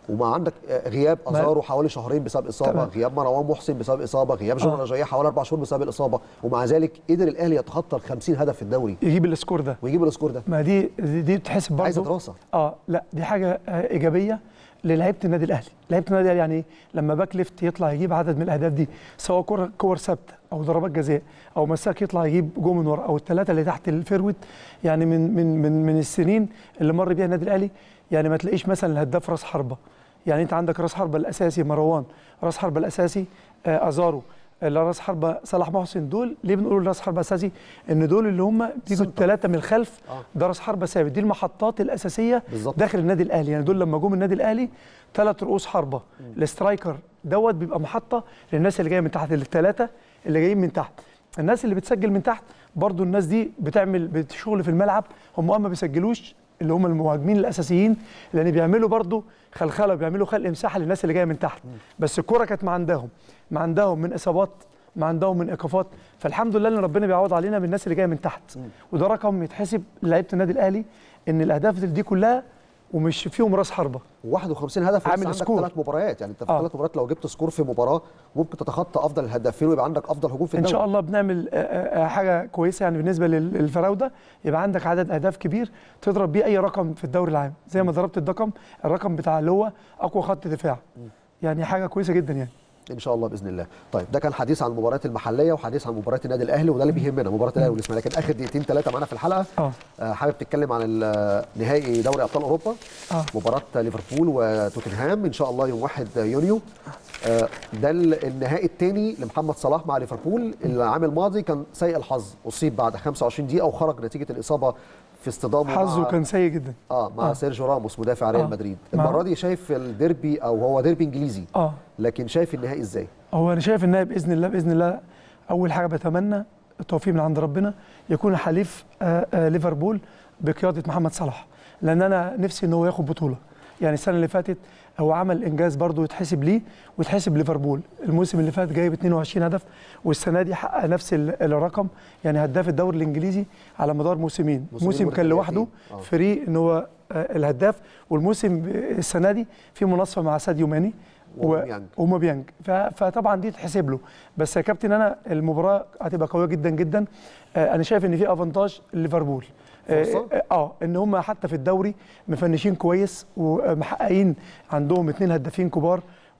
وما عندك غياب ازارو حوالي شهرين بسبب اصابه، تمام. غياب مروان محسن بسبب اصابه، غياب جون رجاية حوالي اربع شهور بسبب الاصابه، ومع ذلك قدر الاهلي يتخطى ال خمسين هدف في الدوري، يجيب السكور ده ويجيب السكور ده. ما دي دي بتحسب برضه عايزه دراسه. اه لا دي حاجه ايجابيه للعيبه النادي الاهلي، لعيبه النادي الاهلي يعني لما باك ليفت يطلع يجيب عدد من الاهداف دي، سواء كور كور ثابته او ضربات جزاء او مساك يطلع يجيب جول من ورا، او الثلاثه اللي تحت الفيرود، يعني من من من من السنين اللي مر بيها النادي الاهلي، يعني ما تلاقيش مثلا الهداف راس حربه، يعني انت عندك راس حربه الاساسي مروان، راس حربه الاساسي آه ازارو، راس حربه صلاح محسن. دول ليه بنقول راس حربه اساسي؟ ان دول اللي هم بيجوا الثلاثه من الخلف، ده راس حربه ثابت، دي المحطات الاساسيه بالزبط. داخل النادي الاهلي، يعني دول لما جم النادي الاهلي ثلاث رؤوس حربه، الاسترايكر دوت بيبقى محطه للناس اللي جايه من تحت، الثلاثه اللي جايين من تحت، الناس اللي بتسجل من تحت برضو الناس دي بتعمل شغل في الملعب، هم ما بيسجلوش اللي هم المهاجمين الاساسيين، لان بيعملوا برضو خلخله، بيعملوا خلق مساحه للناس اللي جايه من تحت، بس الكره كانت ما عندهم ما عندهم من اصابات، ما عندهم من ايقافات، فالحمد لله ان ربنا بيعوض علينا بالناس اللي جايه من تحت، وده رقم يتحسب لعيبه النادي الاهلي ان الاهداف دي كلها ومش فيهم راس حربه، واحد وخمسين هدف عامل عندك سكور. ثلاث مباريات، يعني انت في ثلاث مباريات لو جبت سكور في مباراه ممكن تتخطى افضل الهدافين ويبقى عندك افضل هجوم في الدوري. ان شاء الله بنعمل حاجه كويسه يعني بالنسبه للفراوده، يبقى عندك عدد اهداف كبير تضرب بيه اي رقم في الدوري العام، زي ما ضربت الرقم الرقم بتاع اللي هو اقوى خط دفاع، يعني حاجه كويسه جدا يعني ان شاء الله باذن الله. طيب ده كان حديث عن المباريات المحليه وحديث عن مباريات النادي الاهلي، وده اللي بيهمنا مباراه الاهلي والاسماعيلي. لكن اخر دقيقتين ثلاثه معانا في الحلقه اه حابب تتكلم عن نهائي دوري ابطال اوروبا، اه مباراه ليفربول وتوتنهام ان شاء الله يوم واحد يونيو. آه ده النهائي الثاني لمحمد صلاح مع ليفربول. العام الماضي كان سيء الحظ، اصيب بعد خمسة وعشرين دقيقه وخرج نتيجه الاصابه في اصطدامه، حظه كان سيء جدا اه مع آه. سيرجيو راموس مدافع ريال آه. مدريد. المره دي شايف الديربي، او هو ديربي انجليزي اه لكن شايف النهائي ازاي؟ هو انا شايف النهائي باذن الله باذن الله اول حاجه بتمنى التوفيق من عند ربنا يكون حليف آآ آآ ليفربول بقياده محمد صلاح، لان انا نفسي ان هو ياخد بطوله. يعني السنه اللي فاتت هو عمل انجاز برضه يتحسب ليه ويتحسب ليفربول، الموسم اللي فات جايب اثنين وعشرين هدف، والسنه دي حقق نفس الرقم، يعني هداف الدوري الانجليزي على مدار موسمين، موسم كان لوحده آه. فري ان هو الهداف، والموسم السنه دي في مناصفه مع ساديو ماني وموبيانج، فطبعا دي تحسب له. بس يا كابتن انا المباراه هتبقى قويه جدا جدا، انا شايف ان في افانتاج ليفربول اه, آه ان هم حتى في الدوري مفنشين كويس ومحققين عندهم اثنين هدافين كبار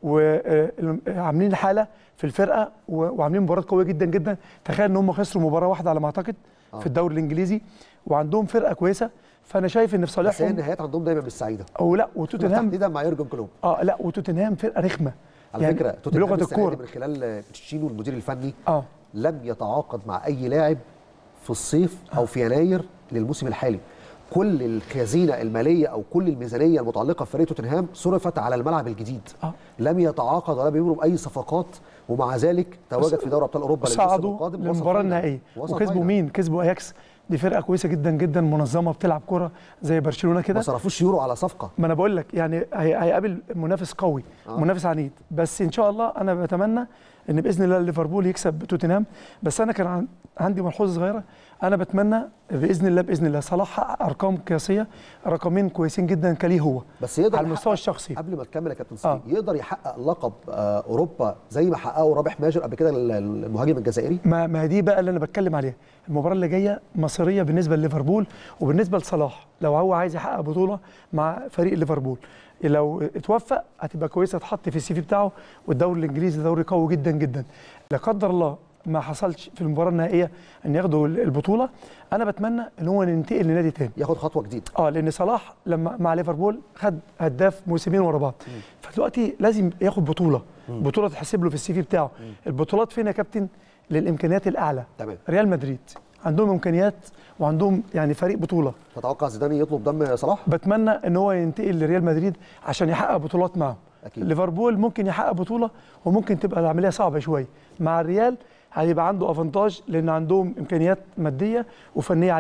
وعاملين حاله في الفرقه وعاملين مباراه قويه جدا جدا. تخيل ان هم خسروا مباراه واحده على ما اعتقد آه. في الدوري الانجليزي، وعندهم فرقه كويسه، فانا شايف ان في صالحهم. بس هي النهايات عندهم دايما مش سعيده. او لا وتوتنهام تحديدا مع يورجن كلوب. اه لا وتوتنهام فرقه رخمه على يعني فكره. توتنهام بلغه الكوره من خلال بوتشينو المدير الفني اه لم يتعاقد مع اي لاعب في الصيف آه. او في يناير للموسم الحالي. كل الخزينه الماليه او كل الميزانيه المتعلقه بفريق توتنهام صرفت على الملعب الجديد. آه. لم يتعاقد ولا بيمر باي صفقات، ومع ذلك تواجد في دوري ابطال اوروبا للموسم القادم للمباراه النهائيه. وكسبوا مين؟ كسبوا اياكس، دي فرقه كويسه جدا جدا منظمه بتلعب كوره زي برشلونه كده. ما صرفوش يورو على صفقه. ما انا بقول لك يعني هيقابل منافس قوي آه. منافس عنيد، بس ان شاء الله انا بتمنى ان باذن الله ليفربول يكسب توتنهام. بس انا كان عندي ملحوظه صغيره، انا بتمنى باذن الله باذن الله صلاح حقق ارقام قياسيه، رقمين كويسين جدا كليه هو، بس يقدر على المستوى الشخصي. قبل ما تكمل يا كابتن سيدي آه. يقدر يحقق لقب آه اوروبا زي ما حققه رابح ماجر قبل كده المهاجم الجزائري؟ ما ما دي بقى اللي انا بتكلم عليها. المباراه اللي جايه مصيريه بالنسبه لليفربول وبالنسبه لصلاح، لو هو عايز يحقق بطوله مع فريق ليفربول، لو اتوفق هتبقى كويسه تحط في السي في بتاعه. والدوري الانجليزي دوري قوي جدا جدا، لا قدر الله ما حصلش في المباراه النهائيه ان ياخدوا البطوله، انا بتمنى ان هو ينتقل لنادي تاني ياخد خطوه جديده. اه لان صلاح لما مع ليفربول خد هداف موسمين ورا بعض، فدلوقتي لازم ياخد بطوله مم. بطوله تحسب له في السي في بتاعه. مم. البطولات فين يا كابتن؟ للامكانيات الاعلى. تمام. ريال مدريد عندهم امكانيات وعندهم يعني فريق بطوله. تتوقع زيدان يطلب دم صلاح؟ بتمنى ان هو ينتقل لريال مدريد عشان يحقق بطولات معه. أكيد. ليفربول ممكن يحقق بطوله وممكن تبقى العمليه صعبه شويه، مع الريال هيبقى عنده افانتاج لان عندهم امكانيات ماديه وفنيه عاليه جدا.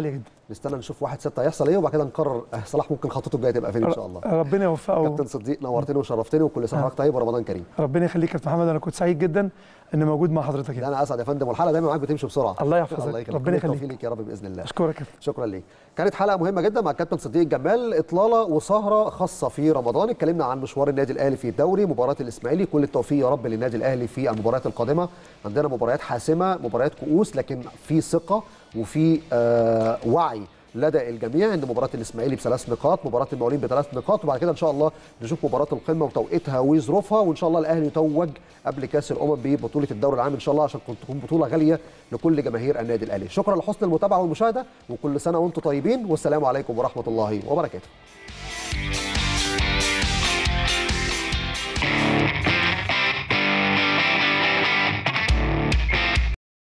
نستنى نشوف واحد ستة هيحصل ايه، وبعد كده نقرر صلاح ممكن خطته الجايه تبقى فين ان شاء الله. ربنا يوفقه. كابتن صديق نورتني وشرفتني، وكل سنه وحضرتك طيب ورمضان كريم. ربنا يخليك يا كابتن محمد، انا كنت سعيد جدا ان موجود مع حضرتك. انا اسعد يا فندم، والحلقه دايما معاك بتمشي بسرعه. الله يحفظك، ربنا يخليك. التوفيق ليك يا رب باذن الله. اشكرك. شكرا ليك. كانت حلقه مهمه جدا مع الكابتن صديق الجمال، اطلاله وسهره خاصه في رمضان، اتكلمنا عن مشوار النادي الاهلي في الدوري، مباراه الاسماعيلي، كل التوفيق يا رب للنادي الاهلي في المباريات القادمه. عندنا مباريات حاسمه، مباريات كؤوس، لكن في ثقه وفي آه وعي لدى الجميع ان مباراه الاسماعيلي بثلاث نقاط، مباراه المقاولين بثلاث نقاط، وبعد كده ان شاء الله نشوف مباراه القمه وتوقيتها وظروفها، وان شاء الله الاهلي يتوج قبل كاس الامم ببطوله الدوري العام ان شاء الله، عشان تكون بطوله غاليه لكل جماهير النادي الاهلي. شكرا لحسن المتابعه والمشاهده، وكل سنه وانتم طيبين، والسلام عليكم ورحمه الله وبركاته.